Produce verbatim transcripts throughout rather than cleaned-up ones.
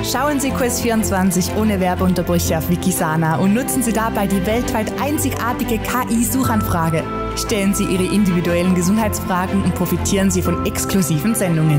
Schauen Sie Quiz vierundzwanzig ohne Werbeunterbrüche auf Wikisana und nutzen Sie dabei die weltweit einzigartige K I-Suchanfrage. Stellen Sie Ihre individuellen Gesundheitsfragen und profitieren Sie von exklusiven Sendungen.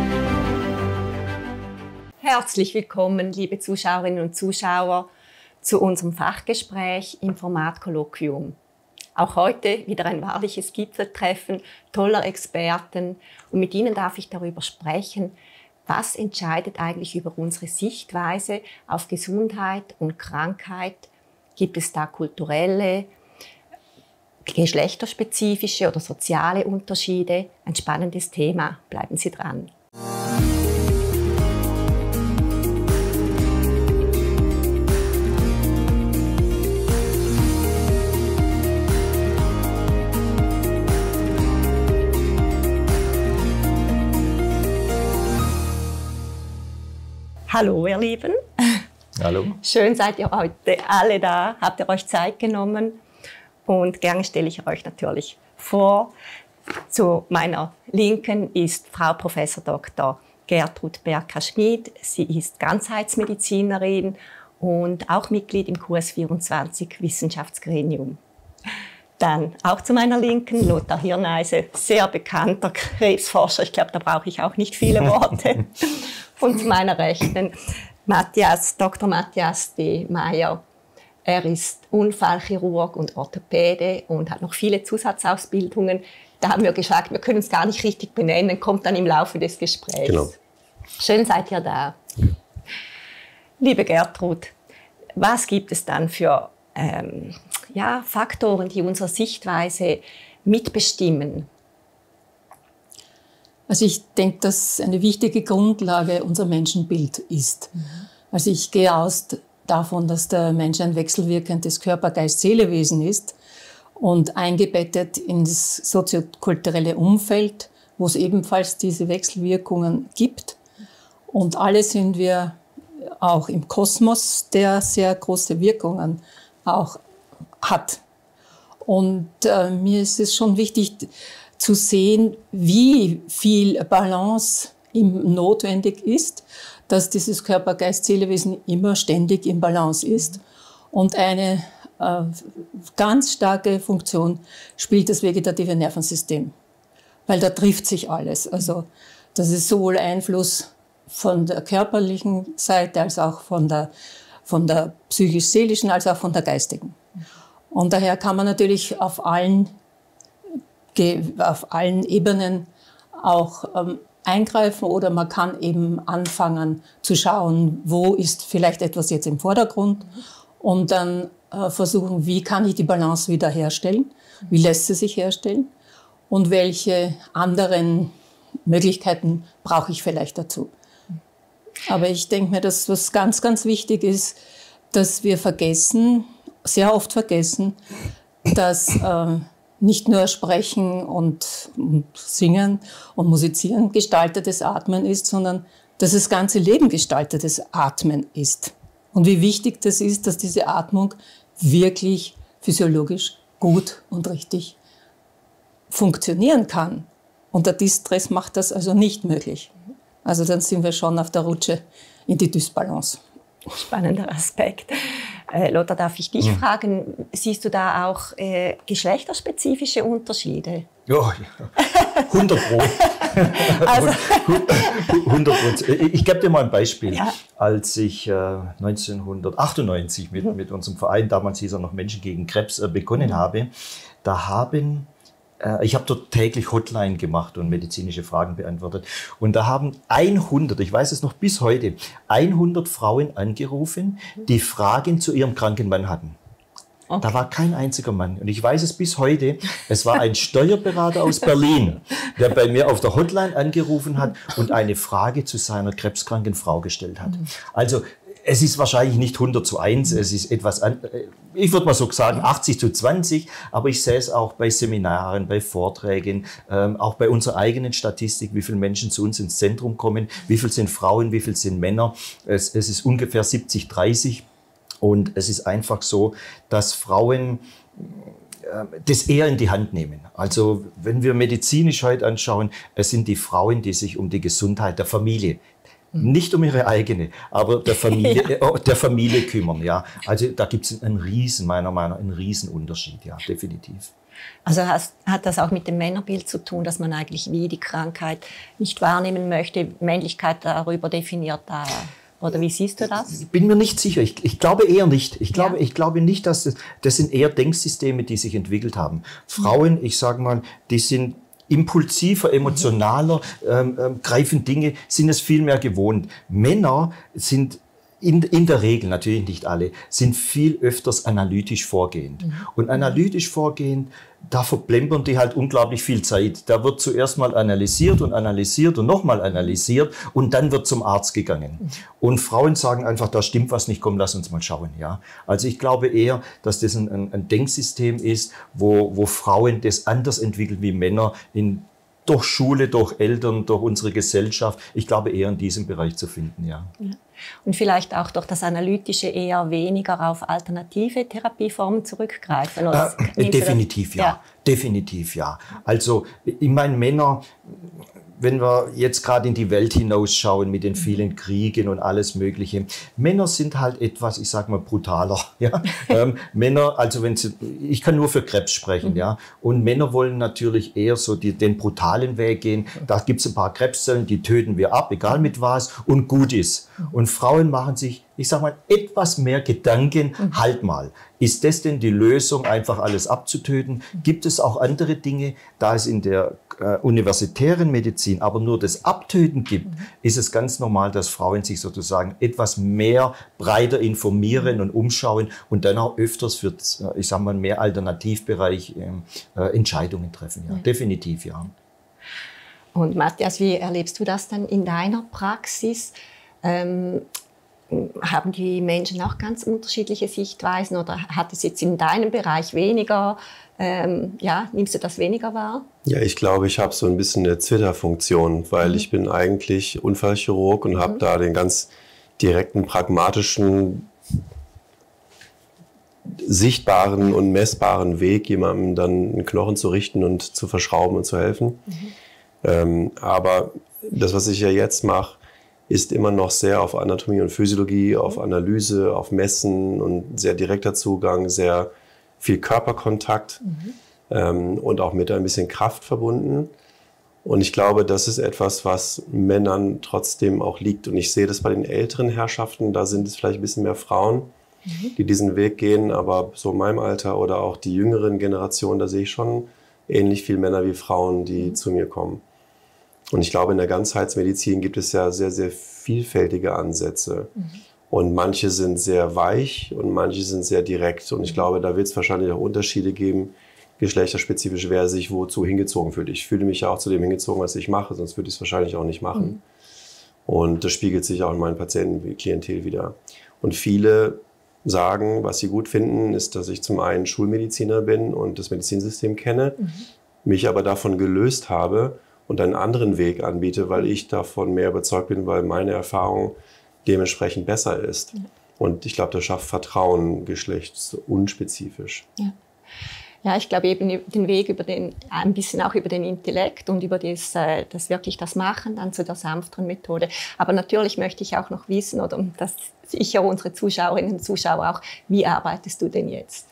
Herzlich willkommen, liebe Zuschauerinnen und Zuschauer, zu unserem Fachgespräch im Format Kolloquium. Auch heute wieder ein wahrliches Gipfeltreffen toller Experten und mit Ihnen darf ich darüber sprechen, was entscheidet eigentlich über unsere Sichtweise auf Gesundheit und Krankheit? Gibt es da kulturelle, geschlechterspezifische oder soziale Unterschiede? Ein spannendes Thema. Bleiben Sie dran. Hallo, ihr Lieben. Hallo. Schön seid ihr heute alle da, habt ihr euch Zeit genommen und gerne stelle ich euch natürlich vor. Zu meiner Linken ist Frau Professor Doktor Gertrud Berka-Schmid. Sie ist Ganzheitsmedizinerin und auch Mitglied im Q S vierundzwanzig Wissenschaftsgremium. Dann auch zu meiner Linken Lothar Hirneise, sehr bekannter Krebsforscher. Ich glaube, da brauche ich auch nicht viele Worte. Und zu meiner Rechten Matthias, Doktor Matthias de Meyer. Er ist Unfallchirurg und Orthopäde und hat noch viele Zusatzausbildungen. Da haben wir gesagt, wir können es gar nicht richtig benennen, kommt dann im Laufe des Gesprächs. Genau. Schön seid ihr da. Liebe Gertrud, was gibt es dann für ähm, ja, Faktoren, die unsere Sichtweise mitbestimmen? Also ich denke, dass eine wichtige Grundlage unser Menschenbild ist. Mhm. Also ich gehe aus davon, dass der Mensch ein wechselwirkendes Körper-Geist-Seele-Wesen ist und eingebettet ins soziokulturelle Umfeld, wo es ebenfalls diese Wechselwirkungen gibt. Und alle sind wir auch im Kosmos, der sehr große Wirkungen auch hat. Und äh, mir ist es schon wichtig zu sehen, wie viel Balance ihm notwendig ist, dass dieses Körper-Geist-Seele-Wesen immer ständig in Balance ist. Und eine äh, ganz starke Funktion spielt das vegetative Nervensystem, weil da trifft sich alles. Also das ist sowohl Einfluss von der körperlichen Seite als auch von der, von der psychisch-seelischen als auch von der geistigen. Und daher kann man natürlich auf allen auf allen Ebenen auch ähm, eingreifen oder man kann eben anfangen zu schauen, wo ist vielleicht etwas jetzt im Vordergrund und dann äh, versuchen, wie kann ich die Balance wieder herstellen, wie lässt sie sich herstellen und welche anderen Möglichkeiten brauche ich vielleicht dazu. Aber ich denke mir, dass was ganz, ganz wichtig ist, dass wir vergessen, sehr oft vergessen, dass äh, nicht nur Sprechen und, und Singen und Musizieren gestaltetes Atmen ist, sondern dass das ganze Leben gestaltetes Atmen ist. Und wie wichtig das ist, dass diese Atmung wirklich physiologisch gut und richtig funktionieren kann. Und der Distress macht das also nicht möglich. Also dann sind wir schon auf der Rutsche in die Dysbalance. Spannender Aspekt. Äh, Lothar, darf ich dich hm. fragen, siehst du da auch äh, geschlechterspezifische Unterschiede? Ja, hundert Pro. Also. hundert Pro. Ich gebe dir mal ein Beispiel. Ja. Als ich äh, neunzehnhundertachtundneunzig mit, mhm. mit unserem Verein, damals hieß er noch Menschen gegen Krebs, äh, begonnen mhm. habe, da haben ich habe dort täglich Hotline gemacht und medizinische Fragen beantwortet. Und da haben hundert, ich weiß es noch bis heute, hundert Frauen angerufen, die Fragen zu ihrem kranken Mann hatten. Okay. Da war kein einziger Mann. Und ich weiß es bis heute, es war ein Steuerberater aus Berlin, der bei mir auf der Hotline angerufen hat und eine Frage zu seiner krebskranken Frau gestellt hat. Also es ist wahrscheinlich nicht hundert zu eins, es ist etwas, an, ich würde mal so sagen achtzig zu zwanzig, aber ich sehe es auch bei Seminaren, bei Vorträgen, ähm, auch bei unserer eigenen Statistik, wie viele Menschen zu uns ins Zentrum kommen, wie viel sind Frauen, wie viel sind Männer. Es, es ist ungefähr siebzig dreißig und es ist einfach so, dass Frauen das eher in die Hand nehmen. Also wenn wir medizinisch heute anschauen, es sind die Frauen, die sich um die Gesundheit der Familie Mhm. Nicht um ihre eigene, aber der Familie, ja. der Familie kümmern. Ja. Also da gibt es einen riesen, meiner Meinung nach, einen riesen Unterschied, ja, definitiv. Also hast, hat das auch mit dem Männerbild zu tun, dass man eigentlich wie die Krankheit nicht wahrnehmen möchte, Männlichkeit darüber definiert da? Oder wie siehst du das? Ich bin mir nicht sicher. Ich, ich glaube eher nicht. Ich glaube, ja. ich glaube nicht, dass das, das sind eher Denksysteme, die sich entwickelt haben. Frauen, ich sage mal, die sind impulsiver, emotionaler, ähm, ähm, greifen Dinge, sind es viel mehr gewohnt. Männer sind in, in der Regel, natürlich nicht alle, sind viel öfters analytisch vorgehend. Mhm. Und analytisch vorgehend, da verplempern die halt unglaublich viel Zeit. Da wird zuerst mal analysiert und analysiert und nochmal analysiert und dann wird zum Arzt gegangen. Mhm. Und Frauen sagen einfach, da stimmt was nicht, komm, lass uns mal schauen. Ja? Also ich glaube eher, dass das ein, ein, ein Denksystem ist, wo, wo Frauen das anders entwickeln wie Männer in durch Schule, durch Eltern, durch unsere Gesellschaft. Ich glaube eher in diesem Bereich zu finden, ja. ja. Und vielleicht auch durch das Analytische eher weniger auf alternative Therapieformen zurückgreifen? Oder äh, definitiv ja. ja, definitiv ja. Also ich meine, Männer, wenn wir jetzt gerade in die Welt hinausschauen mit den vielen Kriegen und alles Mögliche, Männer sind halt etwas, ich sag mal, brutaler. Ja? ähm, Männer, also wenn sie, ich kann nur für Krebs sprechen, mhm. ja. Und Männer wollen natürlich eher so die, den brutalen Weg gehen. Da gibt es ein paar Krebszellen, die töten wir ab, egal mit was, und gut ist. Und Frauen machen sich, ich sag mal, etwas mehr Gedanken, mhm. halt mal. Ist das denn die Lösung, einfach alles abzutöten? Gibt es auch andere Dinge, da es in der äh, universitären Medizin aber nur das Abtöten gibt, mhm. ist es ganz normal, dass Frauen sich sozusagen etwas mehr breiter informieren und umschauen und dann auch öfters für, ich sag mal, mehr Alternativbereich äh, Entscheidungen treffen. Ja, mhm. definitiv, ja. Und Matthias, wie erlebst du das dann in deiner Praxis? Ähm, haben die Menschen auch ganz unterschiedliche Sichtweisen oder hat es jetzt in deinem Bereich weniger, ähm, ja, nimmst du das weniger wahr? Ja, ich glaube, ich habe so ein bisschen eine Twitter-Funktion, weil mhm. ich bin eigentlich Unfallchirurg und mhm. habe da den ganz direkten, pragmatischen, sichtbaren und messbaren Weg, jemandem dann einen Knochen zu richten und zu verschrauben und zu helfen. Mhm. Ähm, aber das, was ich ja jetzt mache, ist immer noch sehr auf Anatomie und Physiologie, auf Analyse, auf Messen und sehr direkter Zugang, sehr viel Körperkontakt mhm. ähm, und auch mit ein bisschen Kraft verbunden. Und ich glaube, das ist etwas, was Männern trotzdem auch liegt. Und ich sehe das bei den älteren Herrschaften, da sind es vielleicht ein bisschen mehr Frauen, mhm. die diesen Weg gehen. Aber so in meinem Alter oder auch die jüngeren Generationen, da sehe ich schon ähnlich viel Männer wie Frauen, die mhm. zu mir kommen. Und ich glaube, in der Ganzheitsmedizin gibt es ja sehr, sehr vielfältige Ansätze. Mhm. Und manche sind sehr weich und manche sind sehr direkt. Und ich glaube, da wird es wahrscheinlich auch Unterschiede geben, geschlechterspezifisch, wer sich wozu hingezogen fühlt. Ich fühle mich ja auch zu dem hingezogen, was ich mache, sonst würde ich es wahrscheinlich auch nicht machen. Mhm. Und das spiegelt sich auch in meinen Patientenklientel wieder. Und viele sagen, was sie gut finden, ist, dass ich zum einen Schulmediziner bin und das Medizinsystem kenne, mhm. mich aber davon gelöst habe, und einen anderen Weg anbiete, weil ich davon mehr überzeugt bin, weil meine Erfahrung dementsprechend besser ist. Ja. Und ich glaube, das schafft Vertrauen geschlechtsunspezifisch. Ja. Ja, ich glaube eben den Weg über den, ein bisschen auch über den Intellekt und über das, das wirklich das Machen, dann zu der sanfteren Methode. Aber natürlich möchte ich auch noch wissen, oder das sicher unsere Zuschauerinnen und Zuschauer auch, wie arbeitest du denn jetzt?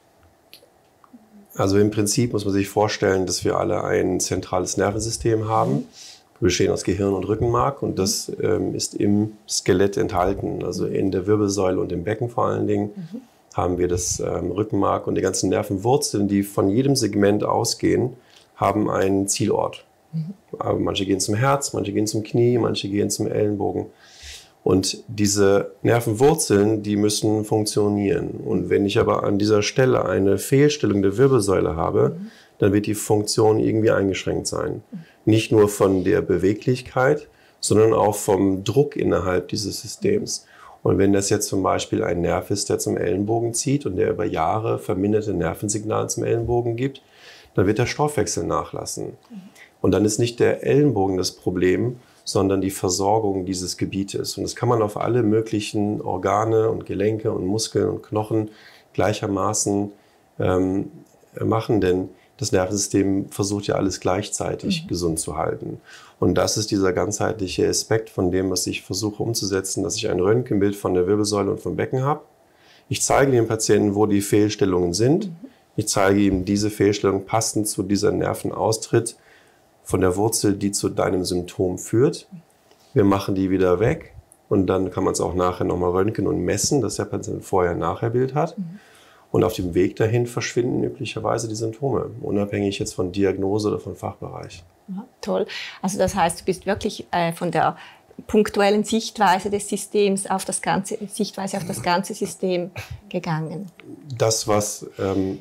Also im Prinzip muss man sich vorstellen, dass wir alle ein zentrales Nervensystem haben. Wir bestehen aus Gehirn und Rückenmark und das ähm, ist im Skelett enthalten. Also in der Wirbelsäule und im Becken vor allen Dingen mhm. haben wir das ähm, Rückenmark und die ganzen Nervenwurzeln, die von jedem Segment ausgehen, haben einen Zielort. Mhm. Aber manche gehen zum Herz, manche gehen zum Knie, manche gehen zum Ellenbogen. Und diese Nervenwurzeln, die müssen funktionieren. Und wenn ich aber an dieser Stelle eine Fehlstellung der Wirbelsäule habe, mhm. dann wird die Funktion irgendwie eingeschränkt sein. Mhm. Nicht nur von der Beweglichkeit, sondern auch vom Druck innerhalb dieses Systems. Und wenn das jetzt zum Beispiel ein Nerv ist, der zum Ellenbogen zieht und der über Jahre verminderte Nervensignale zum Ellenbogen gibt, dann wird der Stoffwechsel nachlassen. Mhm. Und dann ist nicht der Ellenbogen das Problem, sondern die Versorgung dieses Gebietes. Und das kann man auf alle möglichen Organe und Gelenke und Muskeln und Knochen gleichermaßen ähm, machen, denn das Nervensystem versucht ja alles gleichzeitig mhm. gesund zu halten. Und das ist dieser ganzheitliche Aspekt von dem, was ich versuche umzusetzen, dass ich ein Röntgenbild von der Wirbelsäule und vom Becken habe. Ich zeige dem Patienten, wo die Fehlstellungen sind. Mhm. Ich zeige ihm, diese Fehlstellung passend zu dieser Nervenaustritt von der Wurzel, die zu deinem Symptom führt. Wir machen die wieder weg und dann kann man es auch nachher nochmal röntgen und messen, dass der Patient Vorher-Nachher-Bild hat. Mhm. Und auf dem Weg dahin verschwinden üblicherweise die Symptome, unabhängig jetzt von Diagnose oder von Fachbereich. Ja, toll. Also das heißt, du bist wirklich äh, von der punktuellen Sichtweise des Systems auf das ganze, Sichtweise auf das ganze System gegangen. Das, was ähm,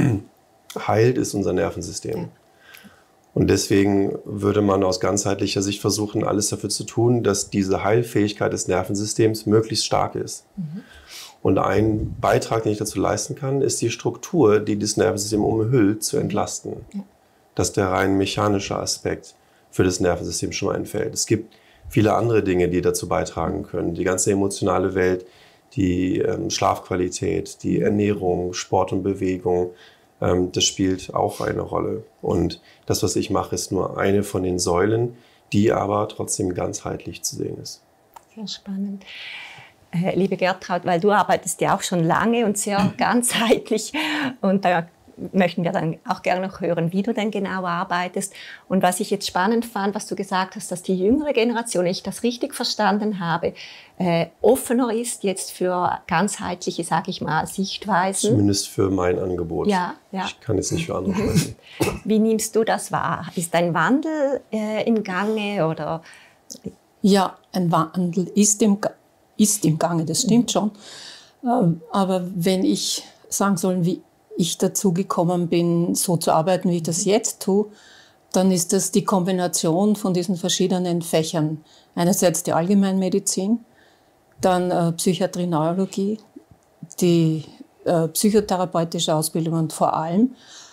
heilt, ist unser Nervensystem. Ja. Und deswegen würde man aus ganzheitlicher Sicht versuchen, alles dafür zu tun, dass diese Heilfähigkeit des Nervensystems möglichst stark ist. Mhm. Und ein Beitrag, den ich dazu leisten kann, ist die Struktur, die das Nervensystem umhüllt, zu entlasten. Ja. Dass der rein mechanische Aspekt für das Nervensystem schon mal entfällt. Es gibt viele andere Dinge, die dazu beitragen können. Die ganze emotionale Welt, die ähm, Schlafqualität, die Ernährung, Sport und Bewegung, ähm, das spielt auch eine Rolle. Und das, was ich mache, ist nur eine von den Säulen, die aber trotzdem ganzheitlich zu sehen ist. Sehr spannend. Äh, liebe Gertraud, weil du arbeitest ja auch schon lange und sehr ganzheitlich und da möchten wir dann auch gerne noch hören, wie du denn genau arbeitest. Und was ich jetzt spannend fand, was du gesagt hast, dass die jüngere Generation, wenn ich das richtig verstanden habe, äh, offener ist jetzt für ganzheitliche, sage ich mal, Sichtweisen. Zumindest für mein Angebot. Ja, ja. Ich kann jetzt nicht für andere sprechen. Wie nimmst du das wahr? Ist ein Wandel äh, im Gange oder? Ja, ein Wandel ist im, ist im Gange, das stimmt schon. Ähm, aber wenn ich sagen soll, wie ich dazu gekommen bin, so zu arbeiten, wie ich das jetzt tue, dann ist das die Kombination von diesen verschiedenen Fächern. Einerseits die Allgemeinmedizin, dann äh, Psychiatrie, Neurologie, die äh, psychotherapeutische Ausbildung und vor allem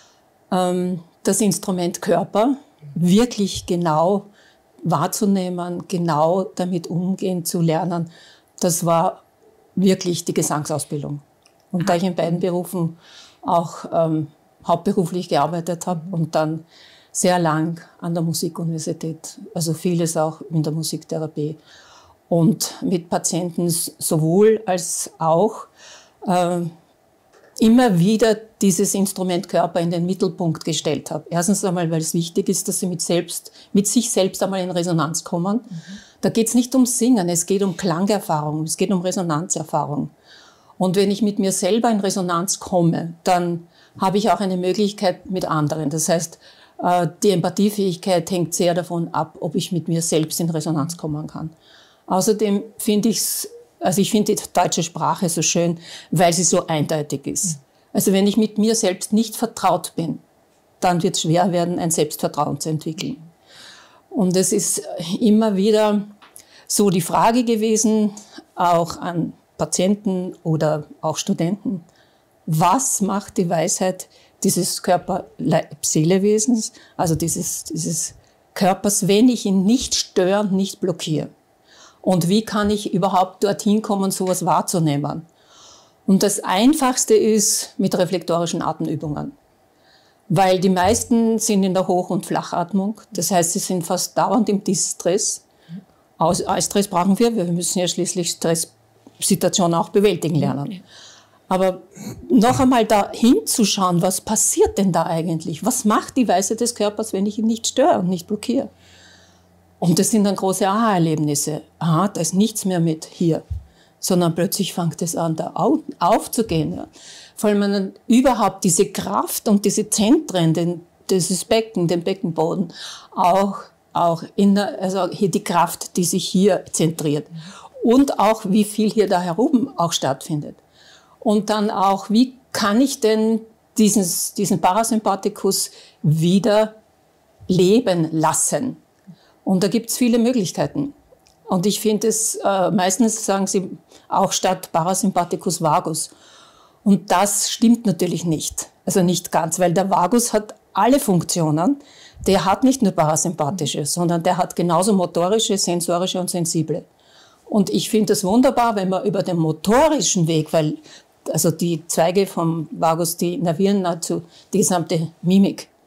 ähm, das Instrument Körper wirklich genau wahrzunehmen, genau damit umgehen zu lernen. Das war wirklich die Gesangsausbildung. Und da ich in beiden Berufen auch ähm, hauptberuflich gearbeitet habe und dann sehr lang an der Musikuniversität, also vieles auch in der Musiktherapie und mit Patienten sowohl als auch äh, immer wieder dieses Instrument Körper in den Mittelpunkt gestellt habe. Erstens einmal, weil es wichtig ist, dass sie mit, selbst, mit sich selbst einmal in Resonanz kommen. Mhm. Da geht es nicht um Singen, es geht um Klangerfahrung, es geht um Resonanzerfahrung. Und wenn ich mit mir selber in Resonanz komme, dann habe ich auch eine Möglichkeit mit anderen. Das heißt, die Empathiefähigkeit hängt sehr davon ab, ob ich mit mir selbst in Resonanz kommen kann. Außerdem finde ich es, also ich finde die deutsche Sprache so schön, weil sie so eindeutig ist. Also wenn ich mit mir selbst nicht vertraut bin, dann wird es schwer werden, ein Selbstvertrauen zu entwickeln. Und es ist immer wieder so die Frage gewesen, auch an Patienten oder auch Studenten, was macht die Weisheit dieses Körper-Seele-Wesens, also dieses, dieses Körpers, wenn ich ihn nicht störe und nicht blockiere? Und wie kann ich überhaupt dorthin kommen, sowas wahrzunehmen? Und das Einfachste ist mit reflektorischen Atemübungen. Weil die meisten sind in der Hoch- und Flachatmung. Das heißt, sie sind fast dauernd im Distress. Stress brauchen wir, wir müssen ja schließlich Stresssituationen auch bewältigen lernen. Aber noch einmal da hinzuschauen, was passiert denn da eigentlich? Was macht die Weisheit des Körpers, wenn ich ihn nicht störe und nicht blockiere? Und das sind dann große Aha-Erlebnisse. Aha, da ist nichts mehr mit hier, sondern plötzlich fängt es an, da aufzugehen. Ja. Vor allem dann überhaupt diese Kraft und diese Zentren, den, dieses Becken, den Beckenboden, auch, auch in der, also hier die Kraft, die sich hier zentriert. Und auch, wie viel hier da herum auch stattfindet. Und dann auch, wie kann ich denn dieses, diesen Parasympathikus wieder leben lassen? Und da gibt es viele Möglichkeiten. Und ich finde es, äh, meistens sagen sie auch statt Parasympathikus Vagus. Und das stimmt natürlich nicht. Also nicht ganz, weil der Vagus hat alle Funktionen. Der hat nicht nur parasympathische, sondern der hat genauso motorische, sensorische und sensible. Und ich finde es wunderbar, wenn man über den motorischen Weg, weil also die Zweige vom Vagus, die nervieren nahezu die gesamte Mimik.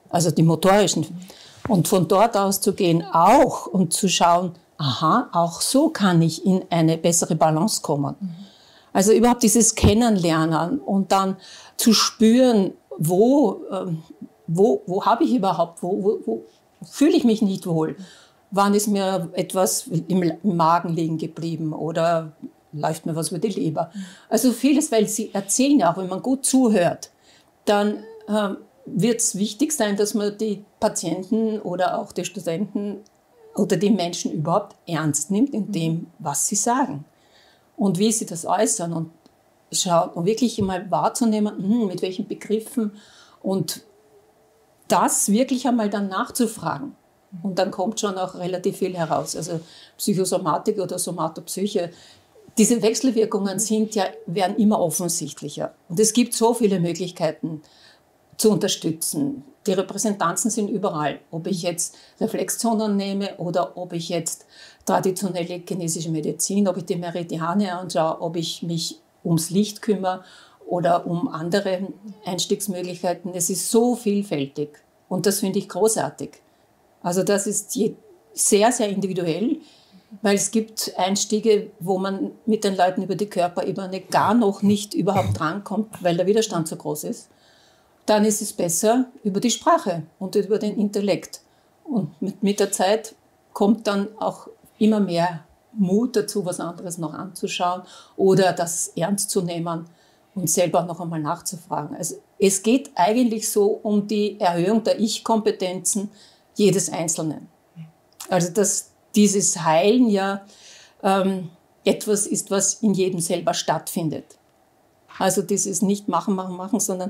also die motorischen. Und von dort aus zu gehen auch und zu schauen, aha, auch so kann ich in eine bessere Balance kommen. Mhm. Also überhaupt dieses Kennenlernen und dann zu spüren, wo, ähm, wo, wo habe ich überhaupt, wo, wo, wo fühle ich mich nicht wohl? Wann ist mir etwas im, im Magen liegen geblieben oder läuft mir was über die Leber? Also vieles, weil sie erzählen ja auch, wenn man gut zuhört, dann ähm, wird es wichtig sein, dass man die Patienten oder auch die Studenten oder die Menschen überhaupt ernst nimmt in dem, was sie sagen und wie sie das äußern und schaut und wirklich einmal wahrzunehmen, hm, mit welchen Begriffen und das wirklich einmal dann nachzufragen. Und dann kommt schon auch relativ viel heraus. Also Psychosomatik oder Somatopsyche, diese Wechselwirkungen sind ja, werden immer offensichtlicher. Und es gibt so viele Möglichkeiten zu unterstützen. Die Repräsentanzen sind überall. Ob ich jetzt Reflexzonen nehme oder ob ich jetzt traditionelle chinesische Medizin, ob ich die Meridiane anschaue, ob ich mich ums Licht kümmere oder um andere Einstiegsmöglichkeiten. Es ist so vielfältig und das finde ich großartig. Also das ist sehr, sehr individuell, weil es gibt Einstiege, wo man mit den Leuten über die Körperebene gar noch nicht überhaupt drankommt, weil der Widerstand so groß ist. Dann ist es besser über die Sprache und über den Intellekt. Und mit, mit der Zeit kommt dann auch immer mehr Mut dazu, was anderes noch anzuschauen oder das ernst zu nehmen und selber noch einmal nachzufragen. Also es geht eigentlich so um die Erhöhung der Ich-Kompetenzen jedes Einzelnen. Also dass dieses Heilen ja ähm, etwas ist, was in jedem selber stattfindet. Also dieses nicht machen, machen, machen, sondern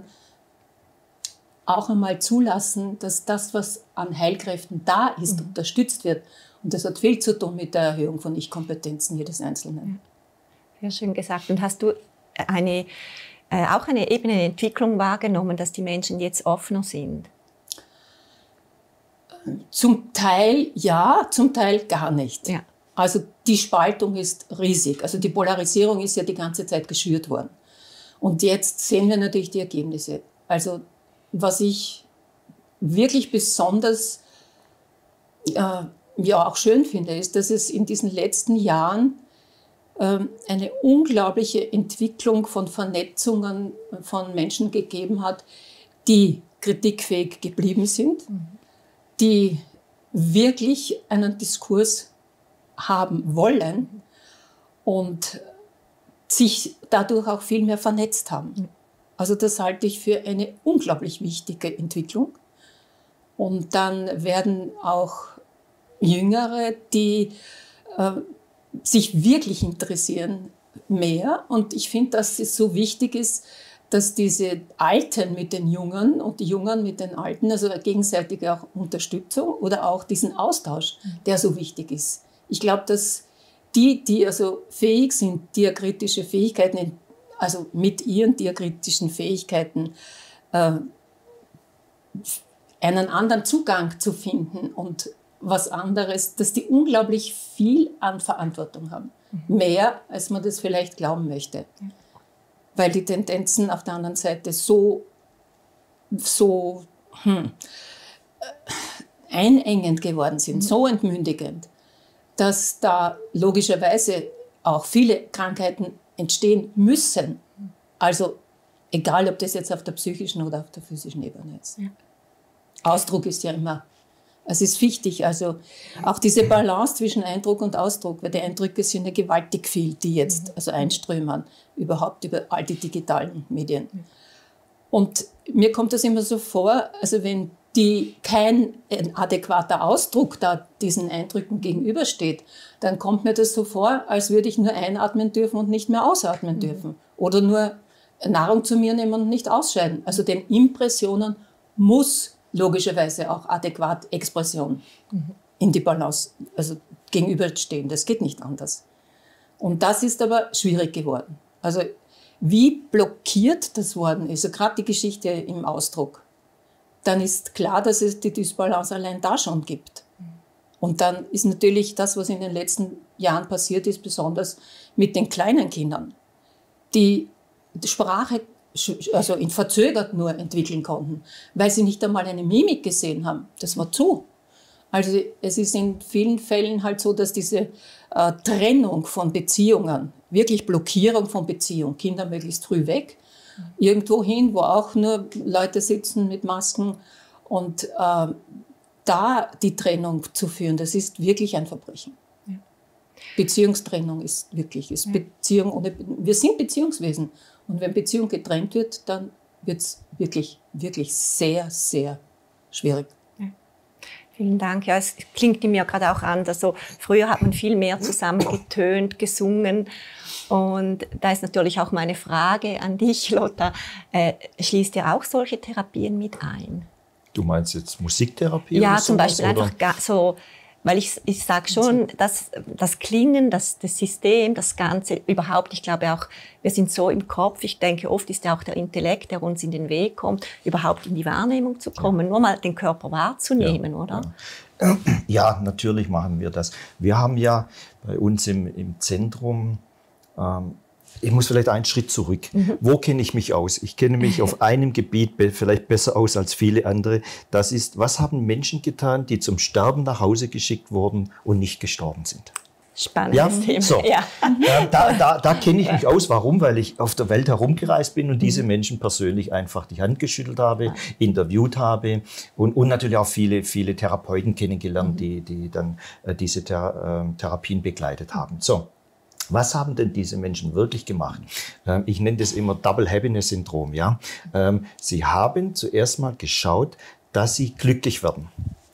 auch einmal zulassen, dass das, was an Heilkräften da ist, mhm. unterstützt wird. Und das hat viel zu tun mit der Erhöhung von Ich-Kompetenzen jedes Einzelnen. Sehr schön gesagt. Und hast du eine, äh, auch eine Ebene der Entwicklung wahrgenommen, dass die Menschen jetzt offener sind? Zum Teil ja, zum Teil gar nicht. Ja. Also die Spaltung ist riesig. Also die Polarisierung ist ja die ganze Zeit geschürt worden. Und jetzt sehen wir natürlich die Ergebnisse. Also was ich wirklich besonders äh, ja auch schön finde, ist, dass es in diesen letzten Jahren äh, eine unglaubliche Entwicklung von Vernetzungen von Menschen gegeben hat, die kritikfähig geblieben sind, mhm. die wirklich einen Diskurs haben wollen und sich dadurch auch viel mehr vernetzt haben. Also das halte ich für eine unglaublich wichtige Entwicklung. Und dann werden auch Jüngere, die äh, sich wirklich interessieren, mehr. Und ich finde, dass es so wichtig ist, dass diese Alten mit den Jungen und die Jungen mit den Alten, also gegenseitige auch Unterstützung oder auch diesen Austausch, der so wichtig ist. Ich glaube, dass die, die also fähig sind, diakritische Fähigkeiten, also mit ihren diakritischen Fähigkeiten äh, einen anderen Zugang zu finden und was anderes, dass die unglaublich viel an Verantwortung haben. Mhm. Mehr, als man das vielleicht glauben möchte. Mhm. Weil die Tendenzen auf der anderen Seite so, so hm, einengend geworden sind, mhm. so entmündigend, dass da logischerweise auch viele Krankheiten entstehen müssen. Also egal, ob das jetzt auf der psychischen oder auf der physischen Ebene ist. Ja. Ausdruck ist ja immer, es ist wichtig, also auch diese Balance zwischen Eindruck und Ausdruck, weil die Eindrücke sind ja gewaltig viel, die jetzt also einströmen, überhaupt über all die digitalen Medien. Und mir kommt das immer so vor, also wenn die kein adäquater Ausdruck da diesen Eindrücken gegenübersteht, dann kommt mir das so vor, als würde ich nur einatmen dürfen und nicht mehr ausatmen dürfen. Oder nur Nahrung zu mir nehmen und nicht ausscheiden. Also den Impressionen muss logischerweise auch adäquat Expression mhm. in die Balance also gegenüberstehen. Das geht nicht anders. Und das ist aber schwierig geworden. Also wie blockiert das worden ist, also gerade die Geschichte im Ausdruck, dann ist klar, dass es die Dysbalance allein da schon gibt. Und dann ist natürlich das, was in den letzten Jahren passiert ist, besonders mit den kleinen Kindern, die Sprache also in verzögert nur entwickeln konnten, weil sie nicht einmal eine Mimik gesehen haben. Das war zu. Also es ist in vielen Fällen halt so, dass diese äh, Trennung von Beziehungen, wirklich Blockierung von Beziehungen, Kinder möglichst früh weg, irgendwo hin, wo auch nur Leute sitzen mit Masken und äh, da die Trennung zu führen, das ist wirklich ein Verbrechen. Ja. Beziehungstrennung ist wirklich, ist ja. Beziehung ohne, wir sind Beziehungswesen und wenn Beziehung getrennt wird, dann wird es wirklich, wirklich sehr, sehr schwierig. Vielen Dank. Ja, es klingt mir gerade auch an, dass so früher hat man viel mehr zusammen getönt, gesungen. Und da ist natürlich auch meine Frage an dich, Lotta. Äh, schließt ihr auch solche Therapien mit ein? Du meinst jetzt Musiktherapie? Ja, oder zum sowas, Beispiel oder? einfach gar so, weil ich, ich sage schon, dass das Klingen, das, das System, das Ganze überhaupt, ich glaube auch, wir sind so im Kopf, ich denke, oft ist ja auch der Intellekt, der uns in den Weg kommt, überhaupt in die Wahrnehmung zu kommen, ja. nur mal den Körper wahrzunehmen, ja, oder? Ja. ja, natürlich machen wir das. Wir haben ja bei uns im, im Zentrum, ähm, ich muss vielleicht einen Schritt zurück. Mhm. Wo kenne ich mich aus? Ich kenne mich auf einem Gebiet vielleicht besser aus als viele andere. Das ist, was haben Menschen getan, die zum Sterben nach Hause geschickt wurden und nicht gestorben sind? Spannendes ja? Thema. So. Ja. Ähm, da da, da kenne ich mich aus. Warum? Weil ich auf der Welt herumgereist bin und diese Menschen persönlich einfach die Hand geschüttelt habe, interviewt habe und, und natürlich auch viele, viele Therapeuten kennengelernt, die, die dann äh, diese Thera äh, Therapien begleitet haben. So. Was haben denn diese Menschen wirklich gemacht? Ähm, ich nenne das immer Double Happiness Syndrom. Ja? Ähm, sie haben zuerst mal geschaut, dass sie glücklich werden.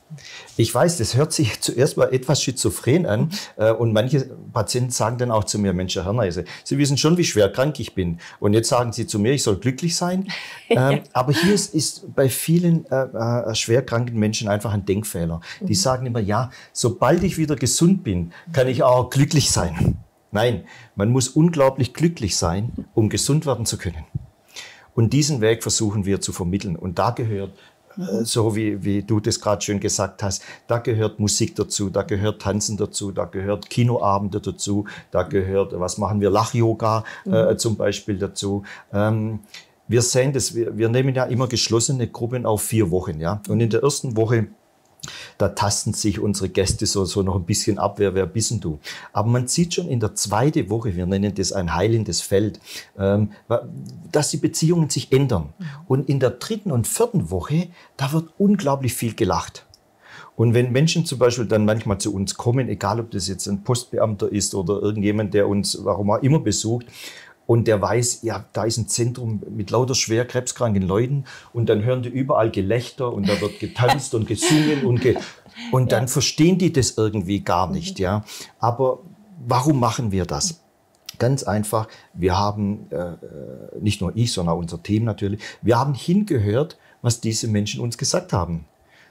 Ich weiß, das hört sich zuerst mal etwas schizophren an äh, und manche Patienten sagen dann auch zu mir, Mensch, Herr Hirneise, Sie wissen schon, wie schwer krank ich bin und jetzt sagen Sie zu mir, ich soll glücklich sein. Ähm, aber hier ist, ist bei vielen äh, äh, schwerkranken Menschen einfach ein Denkfehler. Die sagen immer, ja, sobald ich wieder gesund bin, kann ich auch glücklich sein. Nein, man muss unglaublich glücklich sein, um gesund werden zu können. Und diesen Weg versuchen wir zu vermitteln. Und da gehört, äh, so wie, wie du das gerade schön gesagt hast, da gehört Musik dazu, da gehört Tanzen dazu, da gehört Kinoabende dazu, da gehört, was machen wir, Lach-Yoga äh, zum Beispiel dazu. Ähm, wir sehen das, wir, wir nehmen ja immer geschlossene Gruppen auf vier Wochen. Ja? Und in der ersten Woche, da tasten sich unsere Gäste so, so noch ein bisschen ab, wer, wer bist denn du? Aber man sieht schon in der zweiten Woche, wir nennen das ein heilendes Feld, ähm, dass die Beziehungen sich ändern. Und in der dritten und vierten Woche, da wird unglaublich viel gelacht. Und wenn Menschen zum Beispiel dann manchmal zu uns kommen, egal ob das jetzt ein Postbeamter ist oder irgendjemand, der uns, warum auch immer, besucht, und der weiß, ja, da ist ein Zentrum mit lauter schwer krebskranken Leuten und dann hören die überall Gelächter und da wird getanzt und gesungen und, ge und dann ja. verstehen die das irgendwie gar nicht. Ja. Aber warum machen wir das? Ganz einfach, wir haben, äh, nicht nur ich, sondern auch unser Team natürlich, wir haben hingehört, was diese Menschen uns gesagt haben.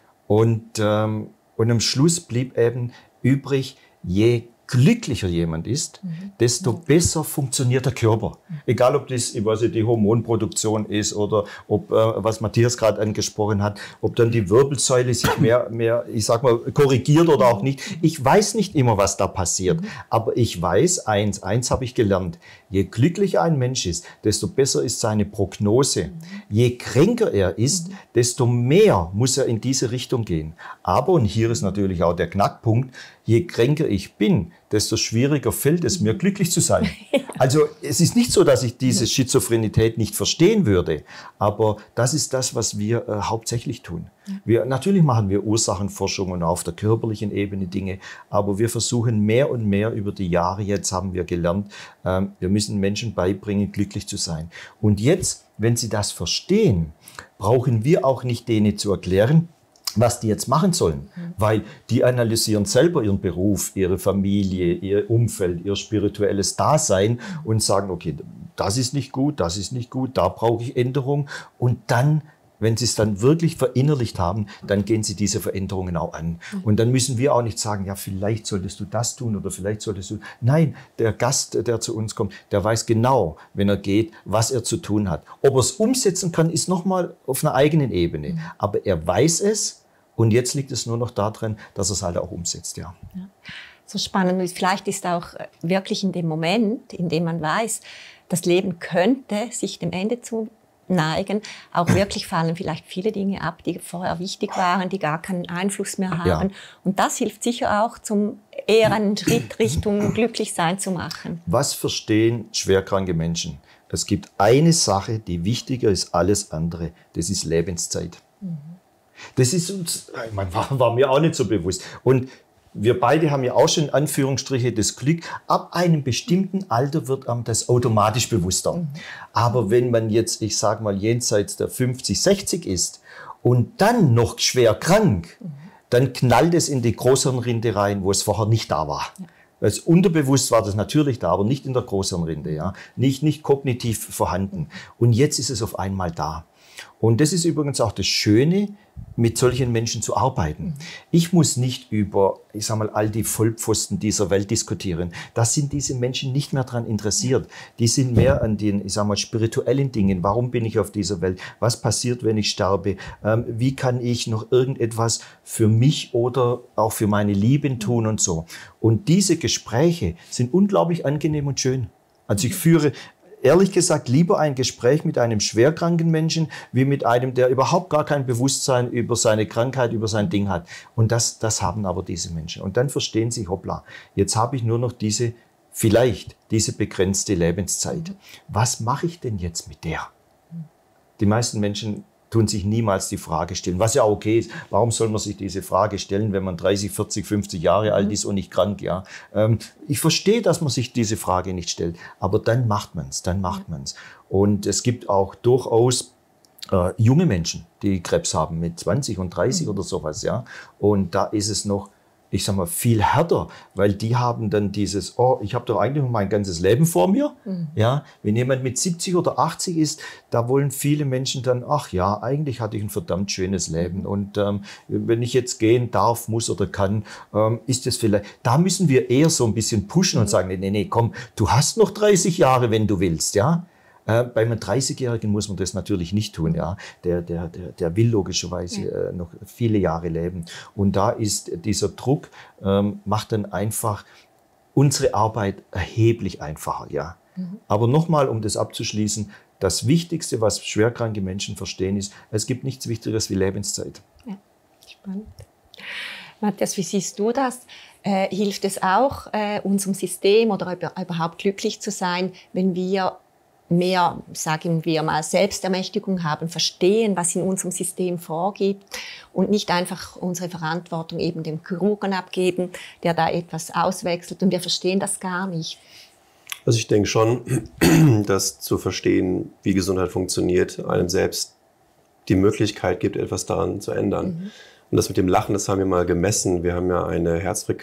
Und, ähm, und am Schluss blieb eben übrig, je glücklicher jemand ist, mhm. desto besser funktioniert der Körper. Mhm. Egal, ob das ich weiß nicht, die Hormonproduktion ist oder ob, äh, was Matthias gerade angesprochen hat, ob dann die Wirbelsäule sich mehr, mehr, ich sag mal, korrigiert oder auch nicht. Ich weiß nicht immer, was da passiert, mhm. aber ich weiß, eins, eins habe ich gelernt, je glücklicher ein Mensch ist, desto besser ist seine Prognose. Mhm. Je kränker er ist, mhm. desto mehr muss er in diese Richtung gehen. Aber, und hier ist natürlich auch der Knackpunkt, je kränker ich bin, desto schwieriger fällt es mir, glücklich zu sein. Also es ist nicht so, dass ich diese Schizophrenität nicht verstehen würde, aber das ist das, was wir äh, hauptsächlich tun. Wir, natürlich machen wir Ursachenforschung und auf der körperlichen Ebene Dinge, aber wir versuchen mehr und mehr über die Jahre, jetzt haben wir gelernt, äh, wir müssen Menschen beibringen, glücklich zu sein. Und jetzt, wenn sie das verstehen, brauchen wir auch nicht denen zu erklären, was die jetzt machen sollen, mhm. weil die analysieren selber ihren Beruf, ihre Familie, ihr Umfeld, ihr spirituelles Dasein und sagen, okay, das ist nicht gut, das ist nicht gut, da brauche ich Änderung. Und dann, wenn sie es dann wirklich verinnerlicht haben, dann gehen sie diese Veränderungen auch an. Mhm. Und dann müssen wir auch nicht sagen, ja, vielleicht solltest du das tun oder vielleicht solltest du... Nein, der Gast, der zu uns kommt, der weiß genau, wenn er geht, was er zu tun hat. Ob er es umsetzen kann, ist nochmal auf einer eigenen Ebene. Mhm. Aber er weiß es. Und jetzt liegt es nur noch daran, dass er es halt auch umsetzt, ja. ja. So spannend. Vielleicht ist auch wirklich in dem Moment, in dem man weiß, das Leben könnte sich dem Ende zu neigen. Auch wirklich fallen vielleicht viele Dinge ab, die vorher wichtig waren, die gar keinen Einfluss mehr haben. Ja. Und das hilft sicher auch, zum eher einen Schritt Richtung Glücklichsein zu machen. Was verstehen schwerkranke Menschen? Es gibt eine Sache, die wichtiger ist als alles andere. Das ist Lebenszeit. Mhm. Das ist uns, ich meine, war, war mir auch nicht so bewusst. Und wir beide haben ja auch schon in Anführungsstriche das Glück, ab einem bestimmten Alter wird einem das automatisch bewusster. Mhm. Aber wenn man jetzt, ich sage mal, jenseits der fünfzig, sechzig ist und dann noch schwer krank, mhm. dann knallt es in die Großhirnrinde rein, wo es vorher nicht da war. Ja. Das unterbewusst war das natürlich da, aber nicht in der Großhirnrinde, ja, nicht, nicht kognitiv vorhanden. Und jetzt ist es auf einmal da. Und das ist übrigens auch das Schöne, mit solchen Menschen zu arbeiten. Ich muss nicht über, ich sag mal, all die Vollpfosten dieser Welt diskutieren. Da sind diese Menschen nicht mehr dran interessiert. Die sind mehr an den, ich sag mal, spirituellen Dingen. Warum bin ich auf dieser Welt? Was passiert, wenn ich sterbe? Ähm, wie kann ich noch irgendetwas für mich oder auch für meine Lieben tun und so? Und diese Gespräche sind unglaublich angenehm und schön. Also ich führe ehrlich gesagt lieber ein Gespräch mit einem schwerkranken Menschen, wie mit einem, der überhaupt gar kein Bewusstsein über seine Krankheit, über sein Ding hat. Und das, das haben aber diese Menschen. Und dann verstehen sie, hoppla, jetzt habe ich nur noch diese, vielleicht diese begrenzte Lebenszeit. Was mache ich denn jetzt mit der? Die meisten Menschen tun sich niemals die Frage stellen, was ja okay ist. Warum soll man sich diese Frage stellen, wenn man dreißig, vierzig, fünfzig Jahre alt ist und nicht krank? Ja, ähm, ich verstehe, dass man sich diese Frage nicht stellt, aber dann macht man es, dann macht man es. Und es gibt auch durchaus äh, junge Menschen, die Krebs haben mit zwanzig und dreißig mhm. oder sowas. Ja, und da ist es noch, ich sag mal, viel härter, weil die haben dann dieses, oh, ich habe doch eigentlich noch mein ganzes Leben vor mir. Mhm. Ja, wenn jemand mit siebzig oder achtzig ist, da wollen viele Menschen dann, ach ja, eigentlich hatte ich ein verdammt schönes Leben. Und ähm, wenn ich jetzt gehen darf, muss oder kann, ähm, ist das vielleicht, da müssen wir eher so ein bisschen pushen mhm. und sagen, nee, nee, komm, du hast noch dreißig Jahre, wenn du willst, ja. Äh, bei einem dreißigjährigen muss man das natürlich nicht tun. Ja? Der, der, der, der will logischerweise ja. äh, noch viele Jahre leben. Und da ist dieser Druck, ähm, macht dann einfach unsere Arbeit erheblich einfacher. Ja? Mhm. Aber nochmal, um das abzuschließen, das Wichtigste, was schwerkranke Menschen verstehen, ist, es gibt nichts Wichtigeres wie Lebenszeit. Ja, spannend. Matthias, wie siehst du das? Äh, hilft es auch äh, unserem System oder überhaupt glücklich zu sein, wenn wir mehr, sagen wir mal, Selbstermächtigung haben, verstehen, was in unserem System vorgeht und nicht einfach unsere Verantwortung eben dem Chirurgen abgeben, der da etwas auswechselt und wir verstehen das gar nicht. Also ich denke schon, dass zu verstehen, wie Gesundheit funktioniert, einem selbst die Möglichkeit gibt, etwas daran zu ändern. Mhm. Und das mit dem Lachen, das haben wir mal gemessen. Wir haben ja eine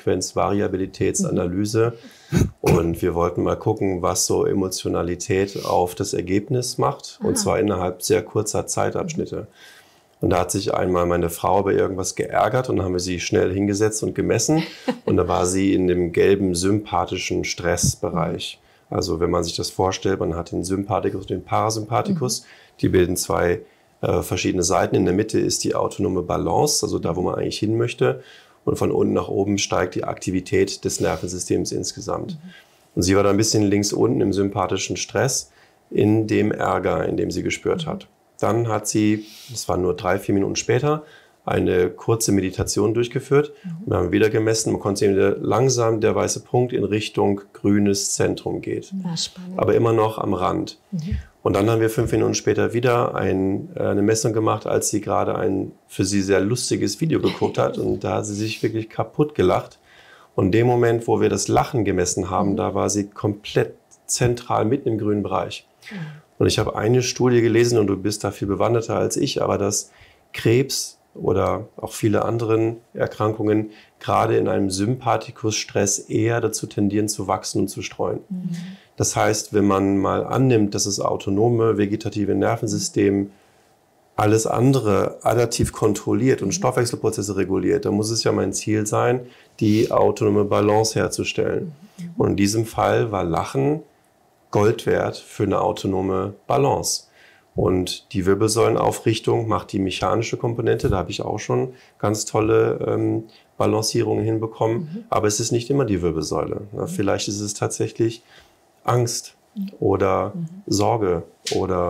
Herzfrequenz-Variabilitätsanalyse und wir wollten mal gucken, was so Emotionalität auf das Ergebnis macht. Und Aha. zwar innerhalb sehr kurzer Zeitabschnitte. Und da hat sich einmal meine Frau über irgendwas geärgert und dann haben wir sie schnell hingesetzt und gemessen. Und da war sie in dem gelben sympathischen Stressbereich. Also wenn man sich das vorstellt, man hat den Sympathikus und den Parasympathikus. Mhm. Die bilden zwei äh, verschiedene Seiten. In der Mitte ist die autonome Balance, also da, wo man eigentlich hin möchte. Und von unten nach oben steigt die Aktivität des Nervensystems insgesamt. Mhm. Und sie war da ein bisschen links unten im sympathischen Stress, in dem Ärger, in dem sie gespürt mhm. hat. Dann hat sie, das war nur drei, vier Minuten später, eine kurze Meditation durchgeführt. Mhm. Wir haben wieder gemessen, man konnte sehen, wie langsam der weiße Punkt in Richtung grünes Zentrum geht. Ja, spannend. Aber immer noch am Rand. Mhm. Und dann haben wir fünf Minuten später wieder ein, eine Messung gemacht, als sie gerade ein für sie sehr lustiges Video geguckt hat. Und da hat sie sich wirklich kaputt gelacht. Und in dem Moment, wo wir das Lachen gemessen haben, mhm. da war sie komplett zentral mitten im grünen Bereich. Mhm. Und ich habe eine Studie gelesen, und du bist da viel bewanderter als ich, aber dass Krebs oder auch viele andere Erkrankungen gerade in einem Sympathikus-Stress eher dazu tendieren zu wachsen und zu streuen. Mhm. Das heißt, wenn man mal annimmt, dass das autonome vegetative Nervensystem alles andere adaptiv kontrolliert und Stoffwechselprozesse reguliert, dann muss es ja mein Ziel sein, die autonome Balance herzustellen. Mhm. Und in diesem Fall war Lachen Gold wert für eine autonome Balance. Und die Wirbelsäulenaufrichtung macht die mechanische Komponente. Da habe ich auch schon ganz tolle ähm, Balancierungen hinbekommen. Mhm. Aber es ist nicht immer die Wirbelsäule. Ja, mhm. Vielleicht ist es tatsächlich Angst mhm. oder mhm. Sorge oder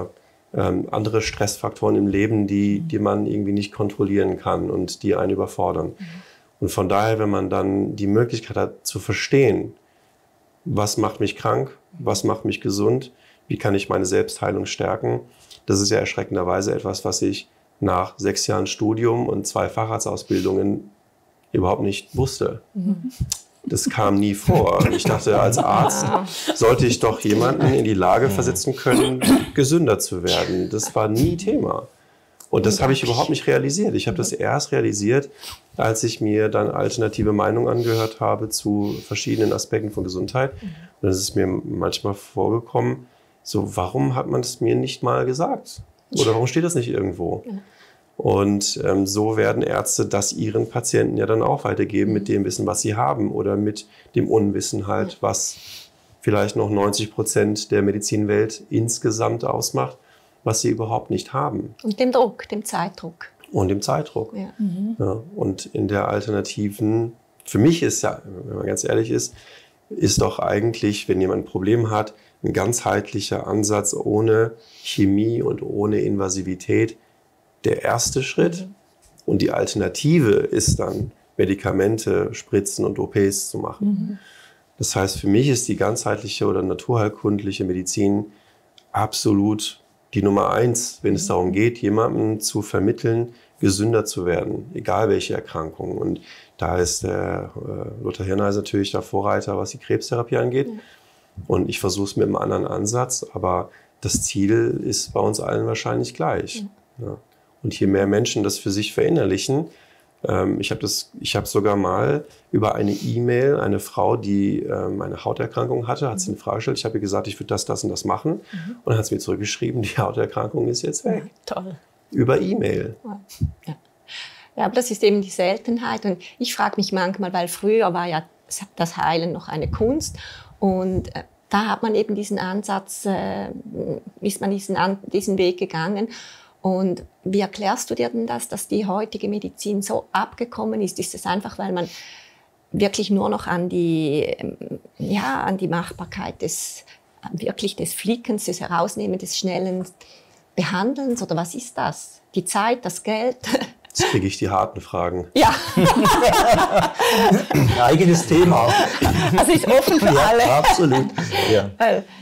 ähm, andere Stressfaktoren im Leben, die, die man irgendwie nicht kontrollieren kann und die einen überfordern. Mhm. Und von daher, wenn man dann die Möglichkeit hat zu verstehen, was macht mich krank, was macht mich gesund, wie kann ich meine Selbstheilung stärken, das ist ja erschreckenderweise etwas, was ich nach sechs Jahren Studium und zwei Facharztausbildungen überhaupt nicht wusste. Mhm. Das kam nie vor. Ich dachte, als Arzt sollte ich doch jemanden in die Lage versetzen können, gesünder zu werden. Das war nie Thema. Und das habe ich überhaupt nicht realisiert. Ich habe das erst realisiert, als ich mir dann alternative Meinungen angehört habe zu verschiedenen Aspekten von Gesundheit. Und dann ist es mir manchmal vorgekommen, so, warum hat man es mir nicht mal gesagt? Oder warum steht das nicht irgendwo? Und ähm, so werden Ärzte das ihren Patienten ja dann auch weitergeben mit dem Wissen, was sie haben oder mit dem Unwissen halt, was vielleicht noch neunzig Prozent der Medizinwelt insgesamt ausmacht, was sie überhaupt nicht haben. Und dem Druck, dem Zeitdruck. Und dem Zeitdruck. Ja. Mhm. Ja, und in der alternativen, für mich ist ja, wenn man ganz ehrlich ist, ist doch eigentlich, wenn jemand ein Problem hat, ein ganzheitlicher Ansatz ohne Chemie und ohne Invasivität der erste Schritt. Mhm. Und die Alternative ist dann, Medikamente, Spritzen und O Ps zu machen. Mhm. Das heißt, für mich ist die ganzheitliche oder naturheilkundliche Medizin absolut die Nummer eins, wenn es darum geht, jemandem zu vermitteln, gesünder zu werden, egal welche Erkrankung. Und da ist der äh, Lothar Hirnheiser natürlich der Vorreiter, was die Krebstherapie angeht. Mhm. Und ich versuche es mit einem anderen Ansatz, aber das Ziel ist bei uns allen wahrscheinlich gleich. Mhm. Ja. Und je mehr Menschen das für sich verinnerlichen, ähm, ich habe das, ich habe sogar mal über eine E-Mail eine Frau, die ähm, eine Hauterkrankung hatte, hat sie eine Frage gestellt. Ich habe ihr gesagt, ich würde das, das und das machen. Mhm. Und dann hat sie mir zurückgeschrieben, die Hauterkrankung ist jetzt weg. Ja, toll. Über E-Mail. Ja. Ja, aber das ist eben die Seltenheit. Und ich frage mich manchmal, weil früher war ja das Heilen noch eine Kunst. Und äh, da hat man eben diesen Ansatz, äh, ist man diesen, an, diesen Weg gegangen. Und wie erklärst du dir denn das, dass die heutige Medizin so abgekommen ist? Ist es einfach, weil man wirklich nur noch an die, ja, an die Machbarkeit des, wirklich des Flickens, des Herausnehmens, des schnellen Behandelns? Oder was ist das? Die Zeit, das Geld? Jetzt kriege ich die harten Fragen. Ja. Ein eigenes Thema. Also ist offen für ja, alle. Absolut. Ja.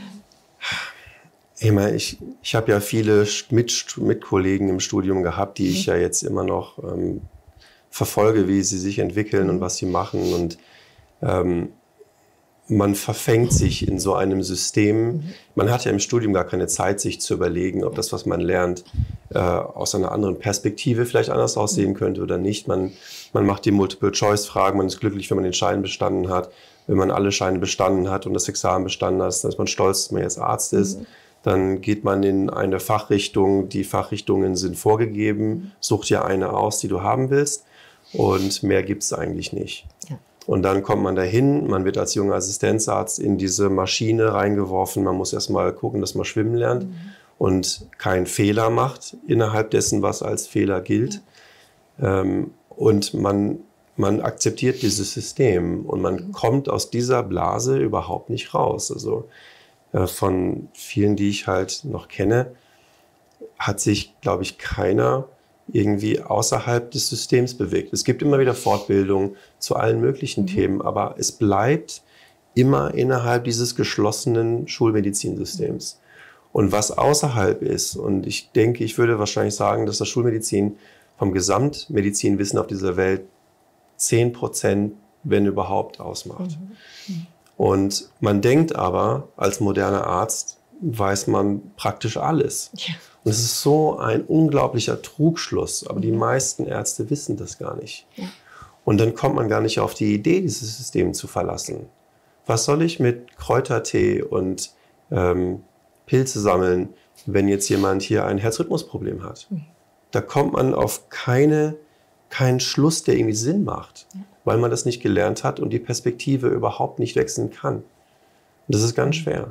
Ich meine, ich, ich habe ja viele Mit, Mitkollegen im Studium gehabt, die ich ja jetzt immer noch ähm, verfolge, wie sie sich entwickeln mhm. und was sie machen. Und ähm, man verfängt sich in so einem System. Mhm. Man hat ja im Studium gar keine Zeit, sich zu überlegen, ob das, was man lernt, äh, aus einer anderen Perspektive vielleicht anders aussehen könnte oder nicht. Man, man macht die Multiple-Choice-Fragen, man ist glücklich, wenn man den Schein bestanden hat. Wenn man alle Scheine bestanden hat und das Examen bestanden hat, dann ist man stolz, dass man jetzt Arzt ist. Mhm. Dann geht man in eine Fachrichtung, die Fachrichtungen sind vorgegeben, such dir eine aus, die du haben willst und mehr gibt es eigentlich nicht. Ja. Und dann kommt man dahin, man wird als junger Assistenzarzt in diese Maschine reingeworfen, man muss erst mal gucken, dass man schwimmen lernt mhm. und keinen Fehler macht innerhalb dessen, was als Fehler gilt. Ja. Ähm, und man, man akzeptiert dieses System und man mhm. kommt aus dieser Blase überhaupt nicht raus. Also von vielen, die ich halt noch kenne, hat sich, glaube ich, keiner irgendwie außerhalb des Systems bewegt. Es gibt immer wieder Fortbildungen zu allen möglichen mhm. Themen, aber es bleibt immer innerhalb dieses geschlossenen Schulmedizinsystems. Und was außerhalb ist, und ich denke, ich würde wahrscheinlich sagen, dass das Schulmedizin vom Gesamtmedizinwissen auf dieser Welt zehn Prozent, wenn überhaupt, ausmacht. Mhm. Mhm. Und man denkt aber, als moderner Arzt weiß man praktisch alles. Ja. Und es ist so ein unglaublicher Trugschluss, aber die meisten Ärzte wissen das gar nicht. Ja. Und dann kommt man gar nicht auf die Idee, dieses System zu verlassen. Was soll ich mit Kräutertee und ähm, Pilze sammeln, wenn jetzt jemand hier ein Herzrhythmusproblem hat? Mhm. Da kommt man auf keine, keinen Schluss, der irgendwie Sinn macht. Ja. Weil man das nicht gelernt hat und die Perspektive überhaupt nicht wechseln kann. Und das ist ganz schwer.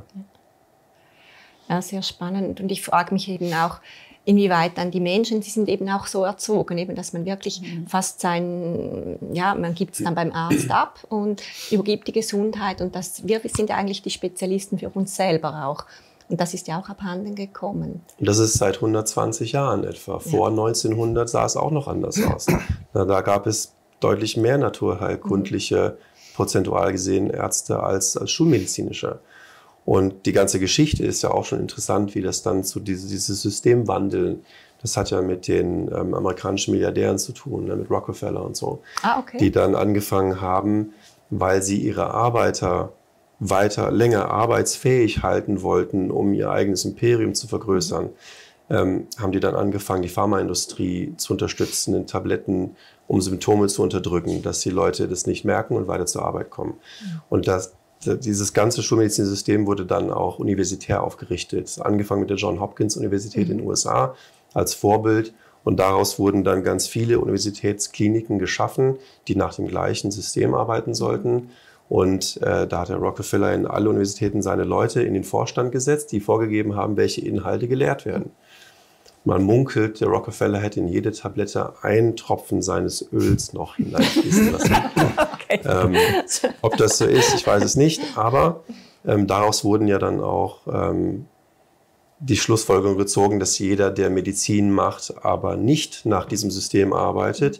Ja, sehr spannend. Und ich frage mich eben auch, inwieweit dann die Menschen, die sind eben auch so erzogen, eben, dass man wirklich mhm. fast sein, ja, man gibt es dann beim Arzt ab und übergibt die Gesundheit. Und das, wir sind ja eigentlich die Spezialisten für uns selber auch. Und das ist ja auch abhanden gekommen. Und das ist seit hundertzwanzig Jahren etwa. Vor ja. neunzehnhundert sah es auch noch anders aus. Na, da gab es deutlich mehr naturheilkundliche, mhm. prozentual gesehen, Ärzte als, als schulmedizinische. Und die ganze Geschichte ist ja auch schon interessant, wie das dann zu diese, dieses Systemwandeln, das hat ja mit den ähm, amerikanischen Milliardären zu tun, ne, mit Rockefeller und so, ah, okay. die dann angefangen haben, weil sie ihre Arbeiter weiter, länger arbeitsfähig halten wollten, um ihr eigenes Imperium zu vergrößern, ähm, haben die dann angefangen, die Pharmaindustrie zu unterstützen in Tabletten, um Symptome zu unterdrücken, dass die Leute das nicht merken und weiter zur Arbeit kommen. Mhm. Und das, dieses ganze Schulmedizinsystem wurde dann auch universitär aufgerichtet, angefangen mit der Johns Hopkins Universität mhm. in den U S A als Vorbild. Und daraus wurden dann ganz viele Universitätskliniken geschaffen, die nach dem gleichen System arbeiten sollten. Und äh, da hat der Rockefeller in alle Universitäten seine Leute in den Vorstand gesetzt, die vorgegeben haben, welche Inhalte gelehrt werden. Man munkelt, der Rockefeller hätte in jede Tablette einen Tropfen seines Öls noch hineinfließen lassen. Okay. Ähm, ob das so ist, ich weiß es nicht. Aber ähm, daraus wurden ja dann auch ähm, die Schlussfolgerung gezogen, dass jeder, der Medizin macht, aber nicht nach diesem System arbeitet,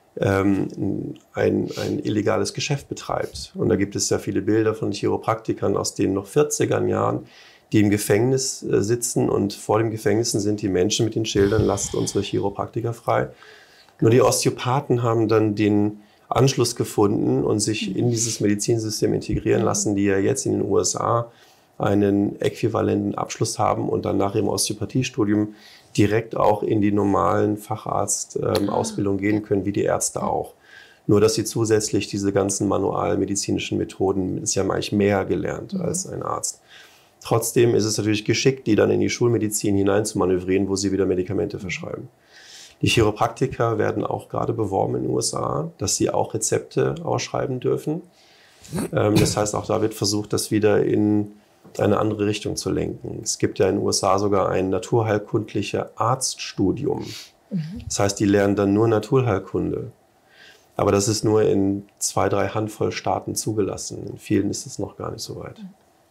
ähm, ein, ein illegales Geschäft betreibt. Und da gibt es ja viele Bilder von Chiropraktikern aus den noch vierziger Jahren, die im Gefängnis äh, sitzen, und vor den Gefängnissen sind die Menschen mit den Schildern, lasst unsere Chiropraktiker frei. Nur die Osteopathen haben dann den Anschluss gefunden und sich in dieses Medizinsystem integrieren lassen, die ja jetzt in den U S A einen äquivalenten Abschluss haben und dann nach ihrem Osteopathiestudium direkt auch in die normalen Facharztausbildung ähm, gehen können, wie die Ärzte auch. Nur, dass sie zusätzlich diese ganzen manualmedizinischen Methoden, sie haben eigentlich mehr gelernt als ein Arzt. Trotzdem ist es natürlich geschickt, die dann in die Schulmedizin hinein zu manövrieren, wo sie wieder Medikamente verschreiben. Die Chiropraktiker werden auch gerade beworben in den U S A, dass sie auch Rezepte ausschreiben dürfen. Ähm, das heißt, auch da wird versucht, das wieder in eine andere Richtung zu lenken. Es gibt ja in den U S A sogar ein naturheilkundliches Arztstudium. Das heißt, die lernen dann nur Naturheilkunde. Aber das ist nur in zwei, drei Handvoll Staaten zugelassen. In vielen ist es noch gar nicht so weit.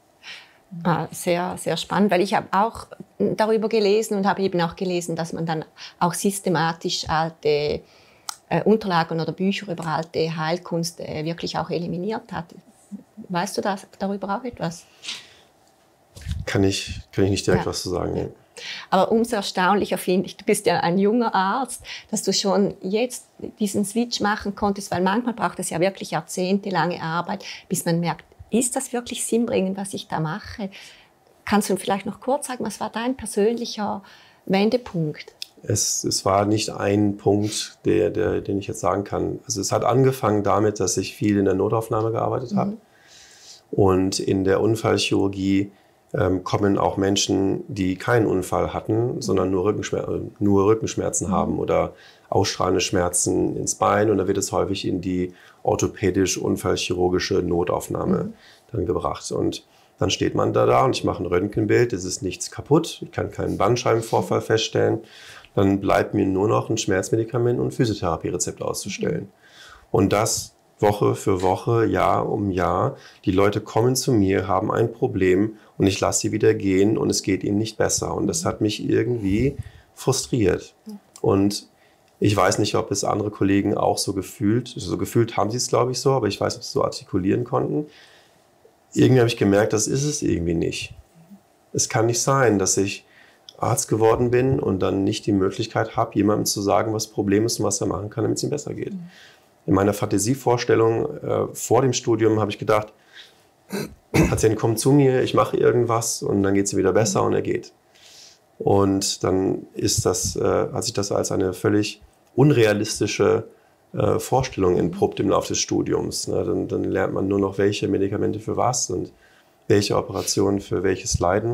Sehr, sehr spannend, weil ich habe auch darüber gelesen und habe eben auch gelesen, dass man dann auch systematisch alte äh, Unterlagen oder Bücher über alte Heilkunst äh, wirklich auch eliminiert hat. Weißt du das, darüber auch etwas? Kann ich, kann ich nicht direkt ja. was zu sagen. Ja. Aber umso erstaunlicher finde ich, du bist ja ein junger Arzt, dass du schon jetzt diesen Switch machen konntest, weil manchmal braucht es ja wirklich jahrzehntelange Arbeit, bis man merkt, ist das wirklich sinnbringend, was ich da mache? Kannst du vielleicht noch kurz sagen, was war dein persönlicher Wendepunkt? Es, es war nicht ein Punkt, der, der, den ich jetzt sagen kann. Also es hat angefangen damit, dass ich viel in der Notaufnahme gearbeitet mhm. habe. Und in der Unfallchirurgie ähm, kommen auch Menschen, die keinen Unfall hatten, sondern nur, Rückenschmer- nur Rückenschmerzen mhm. haben oder ausstrahlende Schmerzen ins Bein. Und da wird es häufig in die orthopädisch-unfallchirurgische Notaufnahme mhm. dann gebracht. Und dann steht man da, da und ich mache ein Röntgenbild, es ist nichts kaputt, ich kann keinen Bandscheibenvorfall mhm. feststellen. Dann bleibt mir nur noch ein Schmerzmedikament und ein Physiotherapierezept auszustellen. Mhm. Und das Woche für Woche, Jahr um Jahr. Die Leute kommen zu mir, haben ein Problem und ich lasse sie wieder gehen und es geht ihnen nicht besser. Und das hat mich irgendwie frustriert. Und ich weiß nicht, ob es andere Kollegen auch so gefühlt, so gefühlt haben sie es, glaube ich, so, aber ich weiß, ob sie es so artikulieren konnten. Irgendwie habe ich gemerkt, das ist es irgendwie nicht. Es kann nicht sein, dass ich Arzt geworden bin und dann nicht die Möglichkeit habe, jemandem zu sagen, was das Problem ist und was er machen kann, damit es ihm besser geht. In meiner Fantasievorstellung äh, vor dem Studium habe ich gedacht, Patient kommt zu mir, ich mache irgendwas und dann geht es ihm wieder besser und er geht. Und dann ist das, äh, hat sich das als eine völlig unrealistische äh, Vorstellung entpuppt im Laufe des Studiums. Ne? Dann, dann lernt man nur noch, welche Medikamente für was und welche Operationen für welches Leiden.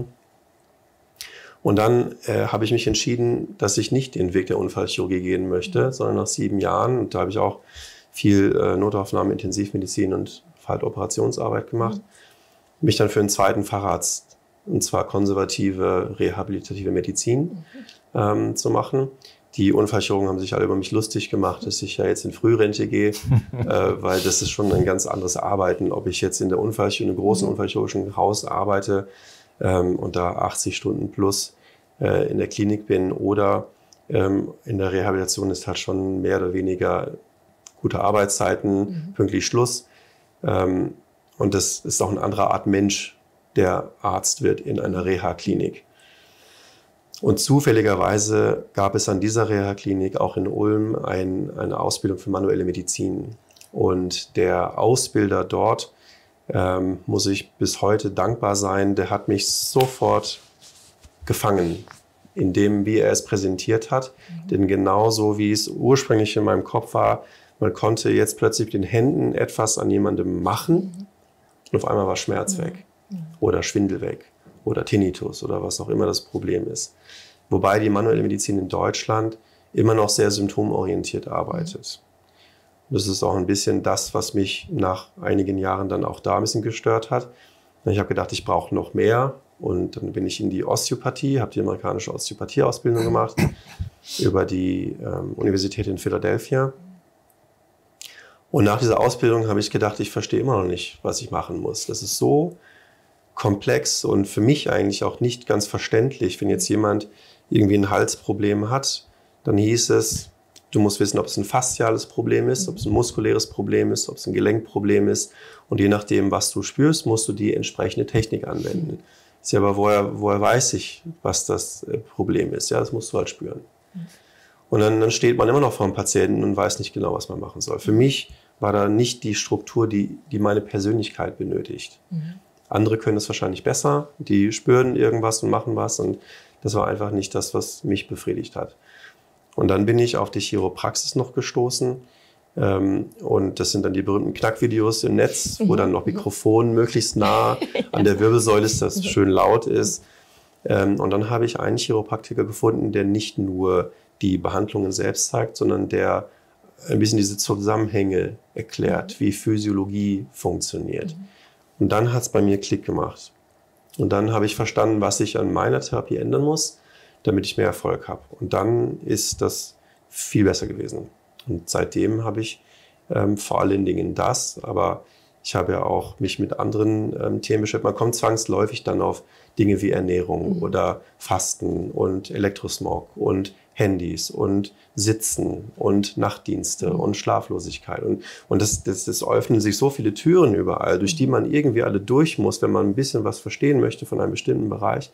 Und dann äh, habe ich mich entschieden, dass ich nicht den Weg der Unfallchirurgie gehen möchte, sondern nach sieben Jahren, und da habe ich auch viel äh, Notaufnahme, Intensivmedizin und halt Operationsarbeit gemacht, mhm. mich dann für einen zweiten Facharzt, und zwar konservative, rehabilitative Medizin, mhm. ähm, zu machen. Die Unfallchirurgen haben sich alle über mich lustig gemacht, dass ich ja jetzt in Frührente gehe, äh, weil das ist schon ein ganz anderes Arbeiten. Ob ich jetzt in der Unfallchirurgie, in einem großen mhm. unfallchirurgischen Haus arbeite, ähm, und da achtzig Stunden plus äh, in der Klinik bin oder ähm, in der Rehabilitation ist halt schon mehr oder weniger gute Arbeitszeiten, mhm. pünktlich Schluss. Ähm, und das ist auch eine andere Art Mensch, der Arzt wird in einer Reha-Klinik. Und zufälligerweise gab es an dieser Reha-Klinik auch in Ulm ein, eine Ausbildung für manuelle Medizin. Und der Ausbilder dort, ähm, muss ich bis heute dankbar sein, der hat mich sofort gefangen, in dem, wie er es präsentiert hat. Mhm. Denn genauso wie es ursprünglich in meinem Kopf war, man konnte jetzt plötzlich mit den Händen etwas an jemandem machen mhm. und auf einmal war Schmerz mhm. weg mhm. oder Schwindel weg oder Tinnitus oder was auch immer das Problem ist. Wobei die manuelle Medizin in Deutschland immer noch sehr symptomorientiert arbeitet. Mhm. Das ist auch ein bisschen das, was mich nach einigen Jahren dann auch da ein bisschen gestört hat. Ich habe gedacht, ich brauche noch mehr. Und dann bin ich in die Osteopathie, habe die amerikanische Osteopathie-Ausbildung gemacht über die ähm, Universität in Philadelphia. Und nach dieser Ausbildung habe ich gedacht, ich verstehe immer noch nicht, was ich machen muss. Das ist so komplex und für mich eigentlich auch nicht ganz verständlich. Wenn jetzt jemand irgendwie ein Halsproblem hat, dann hieß es, du musst wissen, ob es ein fasziales Problem ist, ob es ein muskuläres Problem ist, ob es ein Gelenkproblem ist. Und je nachdem, was du spürst, musst du die entsprechende Technik anwenden. Ja, aber woher, woher weiß ich, was das Problem ist? Ja, das musst du halt spüren. Und dann, dann steht man immer noch vor einem Patienten und weiß nicht genau, was man machen soll. Für mich war da nicht die Struktur, die, die meine Persönlichkeit benötigt. Mhm. Andere können es wahrscheinlich besser, die spüren irgendwas und machen was. Und das war einfach nicht das, was mich befriedigt hat. Und dann bin ich auf die Chiropraxis noch gestoßen. Ähm, und das sind dann die berühmten Knackvideos im Netz, wo dann noch Mikrofon möglichst nah an der Wirbelsäule ist, dass es schön laut ist. Ähm, und dann habe ich einen Chiropraktiker gefunden, der nicht nur die Behandlungen selbst zeigt, sondern der ein bisschen diese Zusammenhänge erklärt, wie Physiologie funktioniert. Und dann hat es bei mir Klick gemacht. Und dann habe ich verstanden, was ich an meiner Therapie ändern muss, damit ich mehr Erfolg habe. Und dann ist das viel besser gewesen. Und seitdem habe ich ähm, vor allen Dingen das, aber ich habe ja auch mich mit anderen ähm, Themen beschäftigt. Man kommt zwangsläufig dann auf Dinge wie Ernährung mhm. oder Fasten und Elektrosmog und Handys und Sitzen und Nachtdienste mhm. und Schlaflosigkeit. Und, und das, das, das öffnen sich so viele Türen überall, durch die man irgendwie alle durch muss, wenn man ein bisschen was verstehen möchte von einem bestimmten Bereich.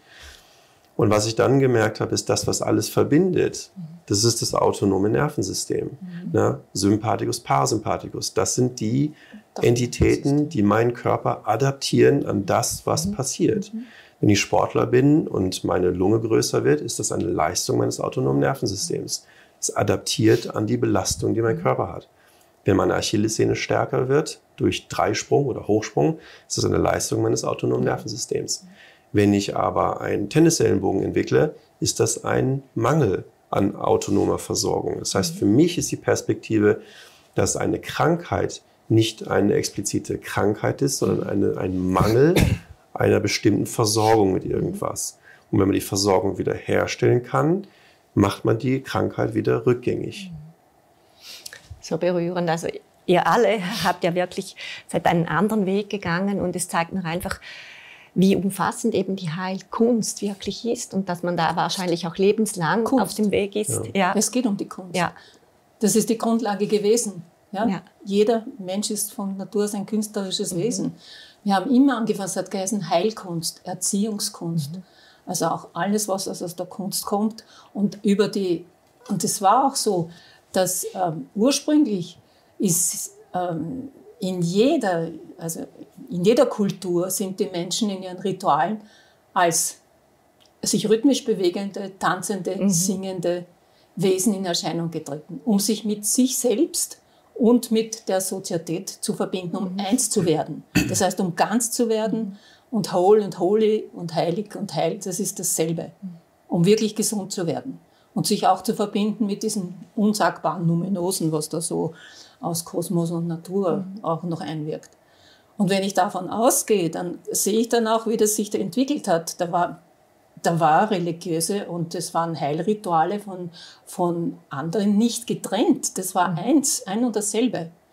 Und was ich dann gemerkt habe, ist das, was alles verbindet. Das ist das autonome Nervensystem. Mhm. Ne? Sympathikus, Parasympathikus. Das sind die das Entitäten, die meinen Körper adaptieren an das, was mhm. passiert. Mhm. Wenn ich Sportler bin und meine Lunge größer wird, ist das eine Leistung meines autonomen Nervensystems. Es adaptiert an die Belastung, die mein Körper hat. Wenn meine Achillessehne stärker wird, durch Dreisprung oder Hochsprung, ist das eine Leistung meines autonomen Nervensystems. Wenn ich aber einen Tennisellenbogen entwickle, ist das ein Mangel an autonomer Versorgung. Das heißt, für mich ist die Perspektive, dass eine Krankheit nicht eine explizite Krankheit ist, sondern eine, ein Mangel einer bestimmten Versorgung mit irgendwas. Und wenn man die Versorgung wieder herstellen kann, macht man die Krankheit wieder rückgängig. So berührend. Also ihr alle habt ja wirklich seid einen anderen Weg gegangen und es zeigt mir einfach, wie umfassend eben die Heilkunst wirklich ist und dass man da wahrscheinlich auch lebenslang Kunst. Auf dem Weg ist. Ja. Ja. Es geht um die Kunst. Ja. Das ist die Grundlage gewesen. Ja? Ja. Jeder Mensch ist von Natur aus ein künstlerisches mhm. Wesen. Wir haben immer angefangen, es hat geheißen Heilkunst, Erziehungskunst. Mhm. Also auch alles, was aus der Kunst kommt. Und über die, und es war auch so, dass ähm, ursprünglich ist ähm, in jeder, also in jeder Kultur sind die Menschen in ihren Ritualen als sich rhythmisch bewegende, tanzende, mhm. singende Wesen in Erscheinung getreten, um sich mit sich selbst und mit der Sozietät zu verbinden, um mhm. eins zu werden. Das heißt, um ganz zu werden und whole und holy und heilig und heil, das ist dasselbe, um wirklich gesund zu werden. Und sich auch zu verbinden mit diesen unsagbaren Numenosen, was da so aus Kosmos und Natur mhm. auch noch einwirkt. Und wenn ich davon ausgehe, dann sehe ich dann auch, wie das sich da entwickelt hat. Da war, da war religiöse und das waren Heilrituale von, von anderen nicht getrennt. Das war mhm. eins, ein und dasselbe.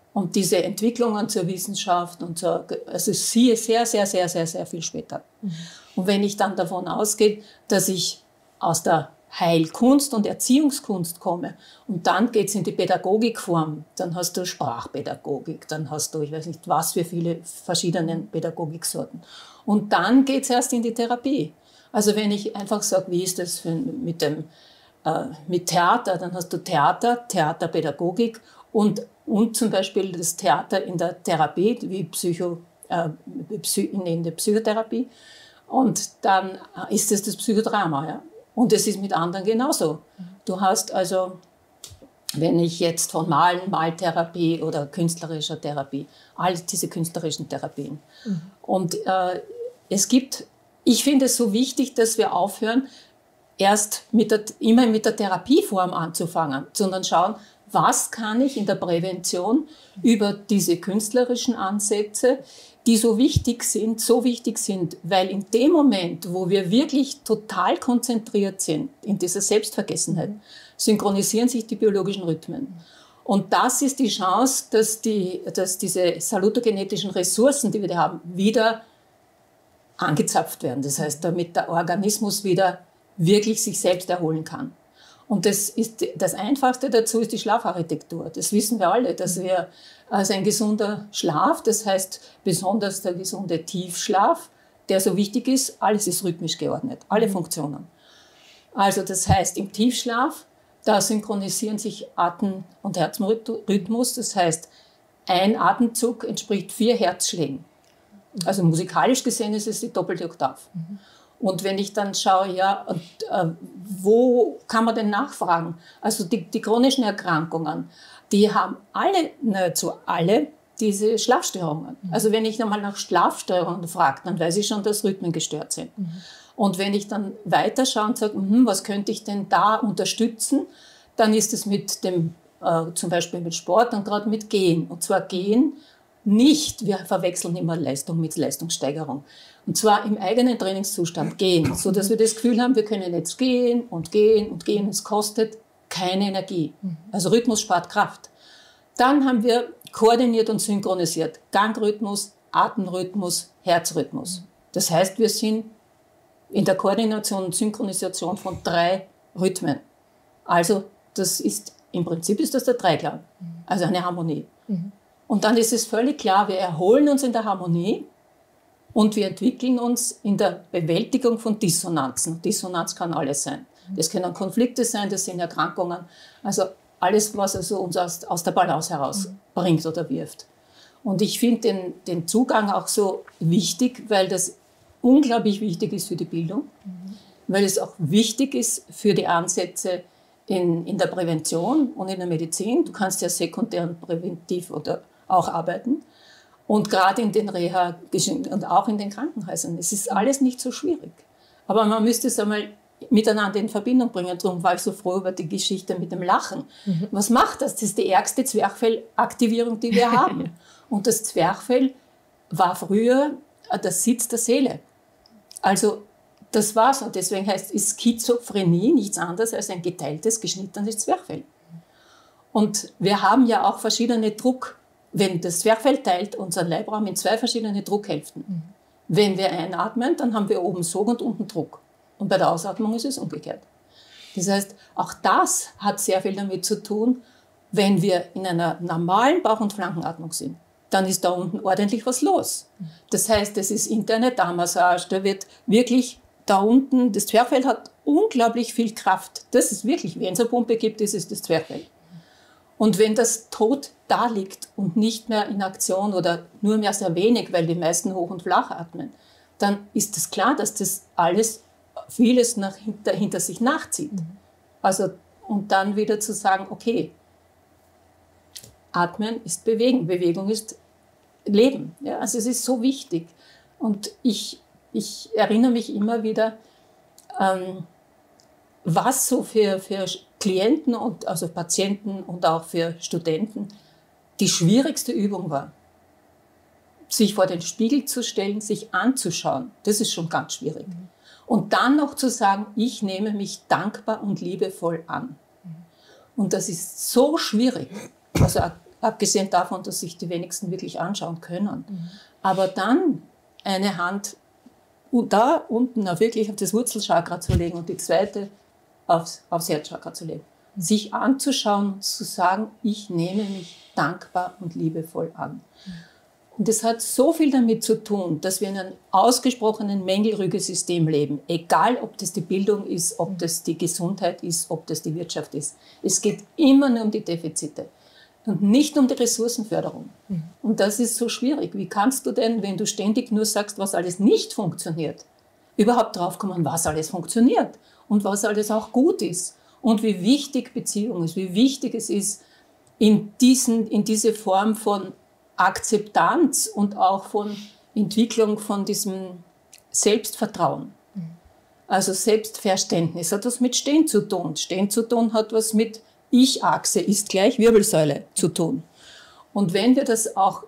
Und diese Entwicklungen zur Wissenschaft und zur, also siehe sehr, sehr, sehr, sehr, sehr viel später. Mhm. Und wenn ich dann davon ausgehe, dass ich aus der Heilkunst und Erziehungskunst komme und dann geht's in die Pädagogikform, dann hast du Sprachpädagogik, dann hast du, ich weiß nicht was für viele verschiedene Pädagogiksorten. Und dann geht's erst in die Therapie. Also wenn ich einfach sage, wie ist das für, mit dem äh, mit Theater, dann hast du Theater, Theaterpädagogik und und zum Beispiel das Theater in der Therapie, wie Psycho, äh, in der Psychotherapie. Und dann ist es das Psychodrama. Ja? Und es ist mit anderen genauso. Du hast also, wenn ich jetzt von Malen, Maltherapie oder künstlerischer Therapie, all diese künstlerischen Therapien. Mhm. Und äh, es gibt, ich finde es so wichtig, dass wir aufhören, erst mit der, immer mit der Therapieform anzufangen, sondern schauen, was kann ich in der Prävention über diese künstlerischen Ansätze, die so wichtig sind, so wichtig sind, weil in dem Moment, wo wir wirklich total konzentriert sind, in dieser Selbstvergessenheit, synchronisieren sich die biologischen Rhythmen. Und das ist die Chance, dass, die, dass diese salutogenetischen Ressourcen, die wir da haben, wieder angezapft werden. Das heißt, damit der Organismus wieder wirklich sich selbst erholen kann. Und das ist, das Einfachste dazu ist die Schlafarchitektur. Das wissen wir alle, dass wir, also ein gesunder Schlaf, das heißt besonders der gesunde Tiefschlaf, der so wichtig ist, alles ist rhythmisch geordnet, alle Funktionen. Also das heißt, im Tiefschlaf, da synchronisieren sich Atem- und Herzrhythmus, das heißt, ein Atemzug entspricht vier Herzschlägen. Also musikalisch gesehen ist es die doppelte Oktav. Und wenn ich dann schaue, ja, und, äh, wo kann man denn nachfragen? Also die, die chronischen Erkrankungen, die haben alle, nahezu alle, diese Schlafstörungen. Mhm. Also wenn ich nochmal nach Schlafstörungen frage, dann weiß ich schon, dass Rhythmen gestört sind. Mhm. Und wenn ich dann weiter schaue und sage, hm, was könnte ich denn da unterstützen, dann ist es mit dem, äh, zum Beispiel mit Sport und gerade mit Gehen. Und zwar Gehen nicht, wir verwechseln immer Leistung mit Leistungssteigerung. Und zwar im eigenen Trainingszustand gehen, so dass wir das Gefühl haben, wir können jetzt gehen und gehen und gehen. Es kostet keine Energie. Also Rhythmus spart Kraft. Dann haben wir koordiniert und synchronisiert Gangrhythmus, Atemrhythmus, Herzrhythmus. Das heißt, wir sind in der Koordination und Synchronisation von drei Rhythmen. Also das ist, im Prinzip ist das der Dreiklang, also eine Harmonie. Mhm. Und dann ist es völlig klar, wir erholen uns in der Harmonie und wir entwickeln uns in der Bewältigung von Dissonanzen. Dissonanz kann alles sein. Das können Konflikte sein, das sind Erkrankungen. Also alles, was also uns aus, aus der Balance herausbringt oder wirft. Und ich finde den, den Zugang auch so wichtig, weil das unglaublich wichtig ist für die Bildung, mhm. weil es auch wichtig ist für die Ansätze in, in der Prävention und in der Medizin. Du kannst ja sekundär und präventiv oder auch arbeiten. Und gerade in den Reha und auch in den Krankenhäusern. Es ist alles nicht so schwierig. Aber man müsste es einmal miteinander in Verbindung bringen. Darum war ich so froh über die Geschichte mit dem Lachen. Mhm. Was macht das? Das ist die ärgste Zwerchfellaktivierung, die wir haben. Und das Zwerchfell war früher der Sitz der Seele. Also das war's. Und deswegen heißt es Schizophrenie nichts anderes als ein geteiltes, geschnittenes Zwerchfell. Und wir haben ja auch verschiedene Druck. Wenn das Zwerchfell teilt unseren Leibraum in zwei verschiedene Druckhälften. Mhm. Wenn wir einatmen, dann haben wir oben Sog und unten Druck. Und bei der Ausatmung ist es umgekehrt. Das heißt, auch das hat sehr viel damit zu tun, wenn wir in einer normalen Bauch- und Flankenatmung sind, dann ist da unten ordentlich was los. Das heißt, es ist interne Darmmassage, da wird wirklich da unten, das Zwerchfell hat unglaublich viel Kraft. Das ist wirklich, wenn es eine Pumpe gibt, ist es das Zwerchfell. Und wenn das tot da liegt und nicht mehr in Aktion oder nur mehr sehr wenig, weil die meisten hoch und flach atmen, dann ist es klar, dass das alles vieles nach, hinter, hinter sich nachzieht. Mhm. Also, und dann wieder zu sagen, okay, Atmen ist Bewegen, Bewegung ist Leben. Ja, also es ist so wichtig. Und ich, ich erinnere mich immer wieder, ähm, was so für, für Klienten, und, also Patienten und auch für Studenten die schwierigste Übung war. Sich vor den Spiegel zu stellen, sich anzuschauen, das ist schon ganz schwierig. Mhm. Und dann noch zu sagen, ich nehme mich dankbar und liebevoll an. Mhm. Und das ist so schwierig. Also abgesehen davon, dass sich die wenigsten wirklich anschauen können. Mhm. Aber dann eine Hand da unten auf wirklich auf das Wurzelchakra zu legen und die zweite aufs, aufs Herzchakra zu legen. Mhm. Sich anzuschauen, zu sagen, ich nehme mich dankbar und liebevoll an. Mhm. Und das hat so viel damit zu tun, dass wir in einem ausgesprochenen Mängelrüge-System leben. Egal, ob das die Bildung ist, ob das die Gesundheit ist, ob das die Wirtschaft ist. Es geht immer nur um die Defizite und nicht um die Ressourcenförderung. Mhm. Und das ist so schwierig. Wie kannst du denn, wenn du ständig nur sagst, was alles nicht funktioniert, überhaupt draufkommen, was alles funktioniert und was alles auch gut ist und wie wichtig Beziehung ist, wie wichtig es ist, in, diesen, in diese Form von Akzeptanz und auch von Entwicklung von diesem Selbstvertrauen. Mhm. Also Selbstverständnis hat was mit Stehen zu tun. Stehen zu tun hat was mit Ich-Achse ist gleich Wirbelsäule zu tun. Und wenn wir das auch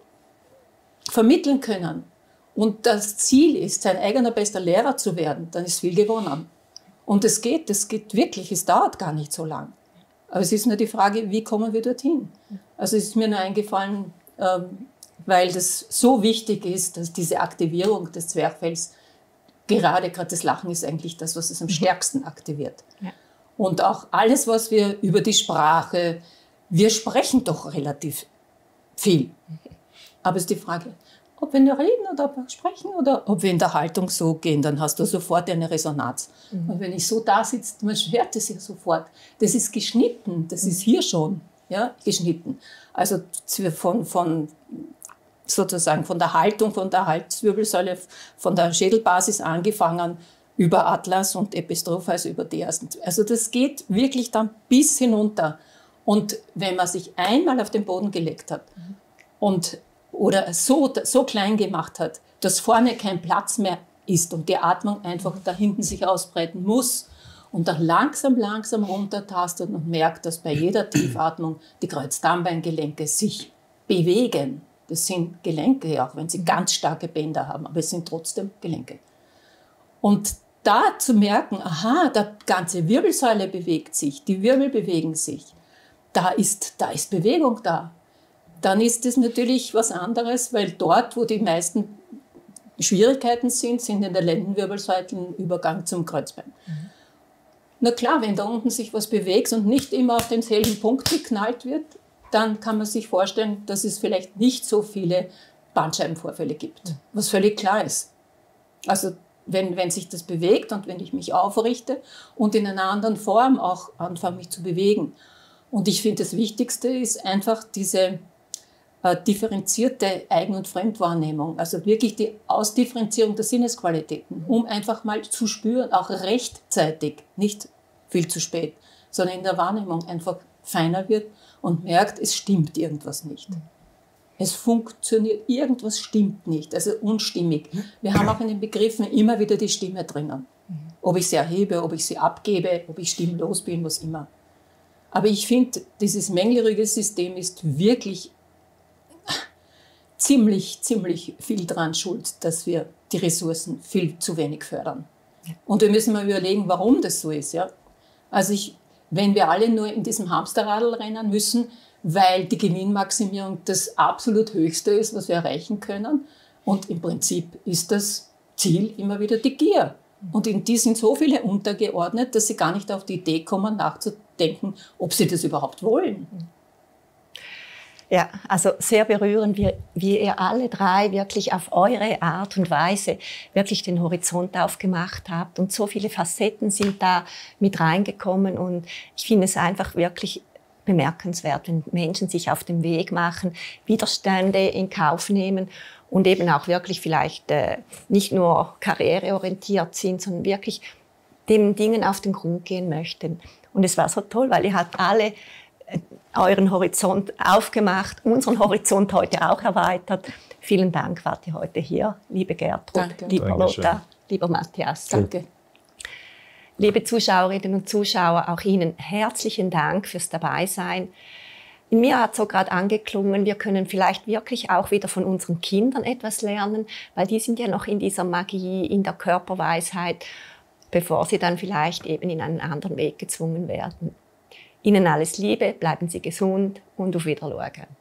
vermitteln können und das Ziel ist, sein eigener bester Lehrer zu werden, dann ist viel gewonnen. Und es geht, es geht wirklich, es dauert gar nicht so lang. Aber es ist nur die Frage, wie kommen wir dorthin? Also es ist mir nur eingefallen, Ähm, weil das so wichtig ist, dass diese Aktivierung des Zwerchfells, gerade gerade das Lachen ist eigentlich das, was es am stärksten aktiviert. Ja. Und auch alles, was wir über die Sprache, wir sprechen doch relativ viel. Aber es ist die Frage, ob wir nur reden oder ob wir sprechen oder ob wir in der Haltung so gehen, dann hast du sofort eine Resonanz. Mhm. Und wenn ich so da sitze, man hört es ja sofort. Das ist geschnitten, das ist hier schon. Ja, geschnitten. Also von, von, sozusagen von der Haltung, von der Halswirbelsäule, von der Schädelbasis angefangen, über Atlas und Epistrophe, also über die ersten. Also das geht wirklich dann bis hinunter. Und wenn man sich einmal auf den Boden gelegt hat und, oder so, so klein gemacht hat, dass vorne kein Platz mehr ist und die Atmung einfach da hinten sich ausbreiten muss, und dann langsam, langsam runtertastet und merkt, dass bei jeder Tiefatmung die Kreuzdarmbeingelenke sich bewegen. Das sind Gelenke, auch wenn sie ganz starke Bänder haben, aber es sind trotzdem Gelenke. Und da zu merken, aha, die ganze Wirbelsäule bewegt sich, die Wirbel bewegen sich, da ist, da ist Bewegung da. Dann ist es natürlich was anderes, weil dort, wo die meisten Schwierigkeiten sind, sind in der Lendenwirbelsäule ein Übergang zum Kreuzbein. Mhm. Na klar, wenn da unten sich was bewegt und nicht immer auf denselben Punkt geknallt wird, dann kann man sich vorstellen, dass es vielleicht nicht so viele Bandscheibenvorfälle gibt, was völlig klar ist. Also wenn, wenn sich das bewegt und wenn ich mich aufrichte und in einer anderen Form auch anfange, mich zu bewegen. Und ich finde, das Wichtigste ist einfach diese äh, differenzierte Eigen- und Fremdwahrnehmung, also wirklich die Ausdifferenzierung der Sinnesqualitäten, um einfach mal zu spüren, auch rechtzeitig, nicht viel zu spät, sondern in der Wahrnehmung einfach feiner wird und merkt, es stimmt irgendwas nicht. Es funktioniert, irgendwas stimmt nicht, also unstimmig. Wir haben auch in den Begriffen immer wieder die Stimme drinnen. Ob ich sie erhebe, ob ich sie abgebe, ob ich stimmlos bin, was immer. Aber ich finde, dieses Mängelrüge-System ist wirklich ziemlich, ziemlich viel dran schuld, dass wir die Ressourcen viel zu wenig fördern. Und wir müssen mal überlegen, warum das so ist. Ja? Also ich, wenn wir alle nur in diesem Hamsterradl rennen müssen, weil die Gewinnmaximierung das absolut Höchste ist, was wir erreichen können. Und im Prinzip ist das Ziel immer wieder die Gier. Und in die sind so viele untergeordnet, dass sie gar nicht auf die Idee kommen, nachzudenken, ob sie das überhaupt wollen. Ja, also sehr berührend, wie, wie ihr alle drei wirklich auf eure Art und Weise wirklich den Horizont aufgemacht habt. Und so viele Facetten sind da mit reingekommen. Und ich finde es einfach wirklich bemerkenswert, wenn Menschen sich auf den Weg machen, Widerstände in Kauf nehmen und eben auch wirklich vielleicht äh, nicht nur karriereorientiert sind, sondern wirklich den Dingen auf den Grund gehen möchten. Und es war so toll, weil ihr habt alle äh, euren Horizont aufgemacht, unseren Horizont heute auch erweitert. Vielen Dank, wart ihr heute hier, liebe Gertrud, Danke. lieber Dankeschön. Lothar, lieber Matthias. Danke. Liebe Zuschauerinnen und Zuschauer, auch Ihnen herzlichen Dank fürs Dabeisein. In mir hat so gerade angeklungen, wir können vielleicht wirklich auch wieder von unseren Kindern etwas lernen, weil die sind ja noch in dieser Magie, in der Körperweisheit, bevor sie dann vielleicht eben in einen anderen Weg gezwungen werden. Ihnen alles Liebe, bleiben Sie gesund und auf Wiedersehen.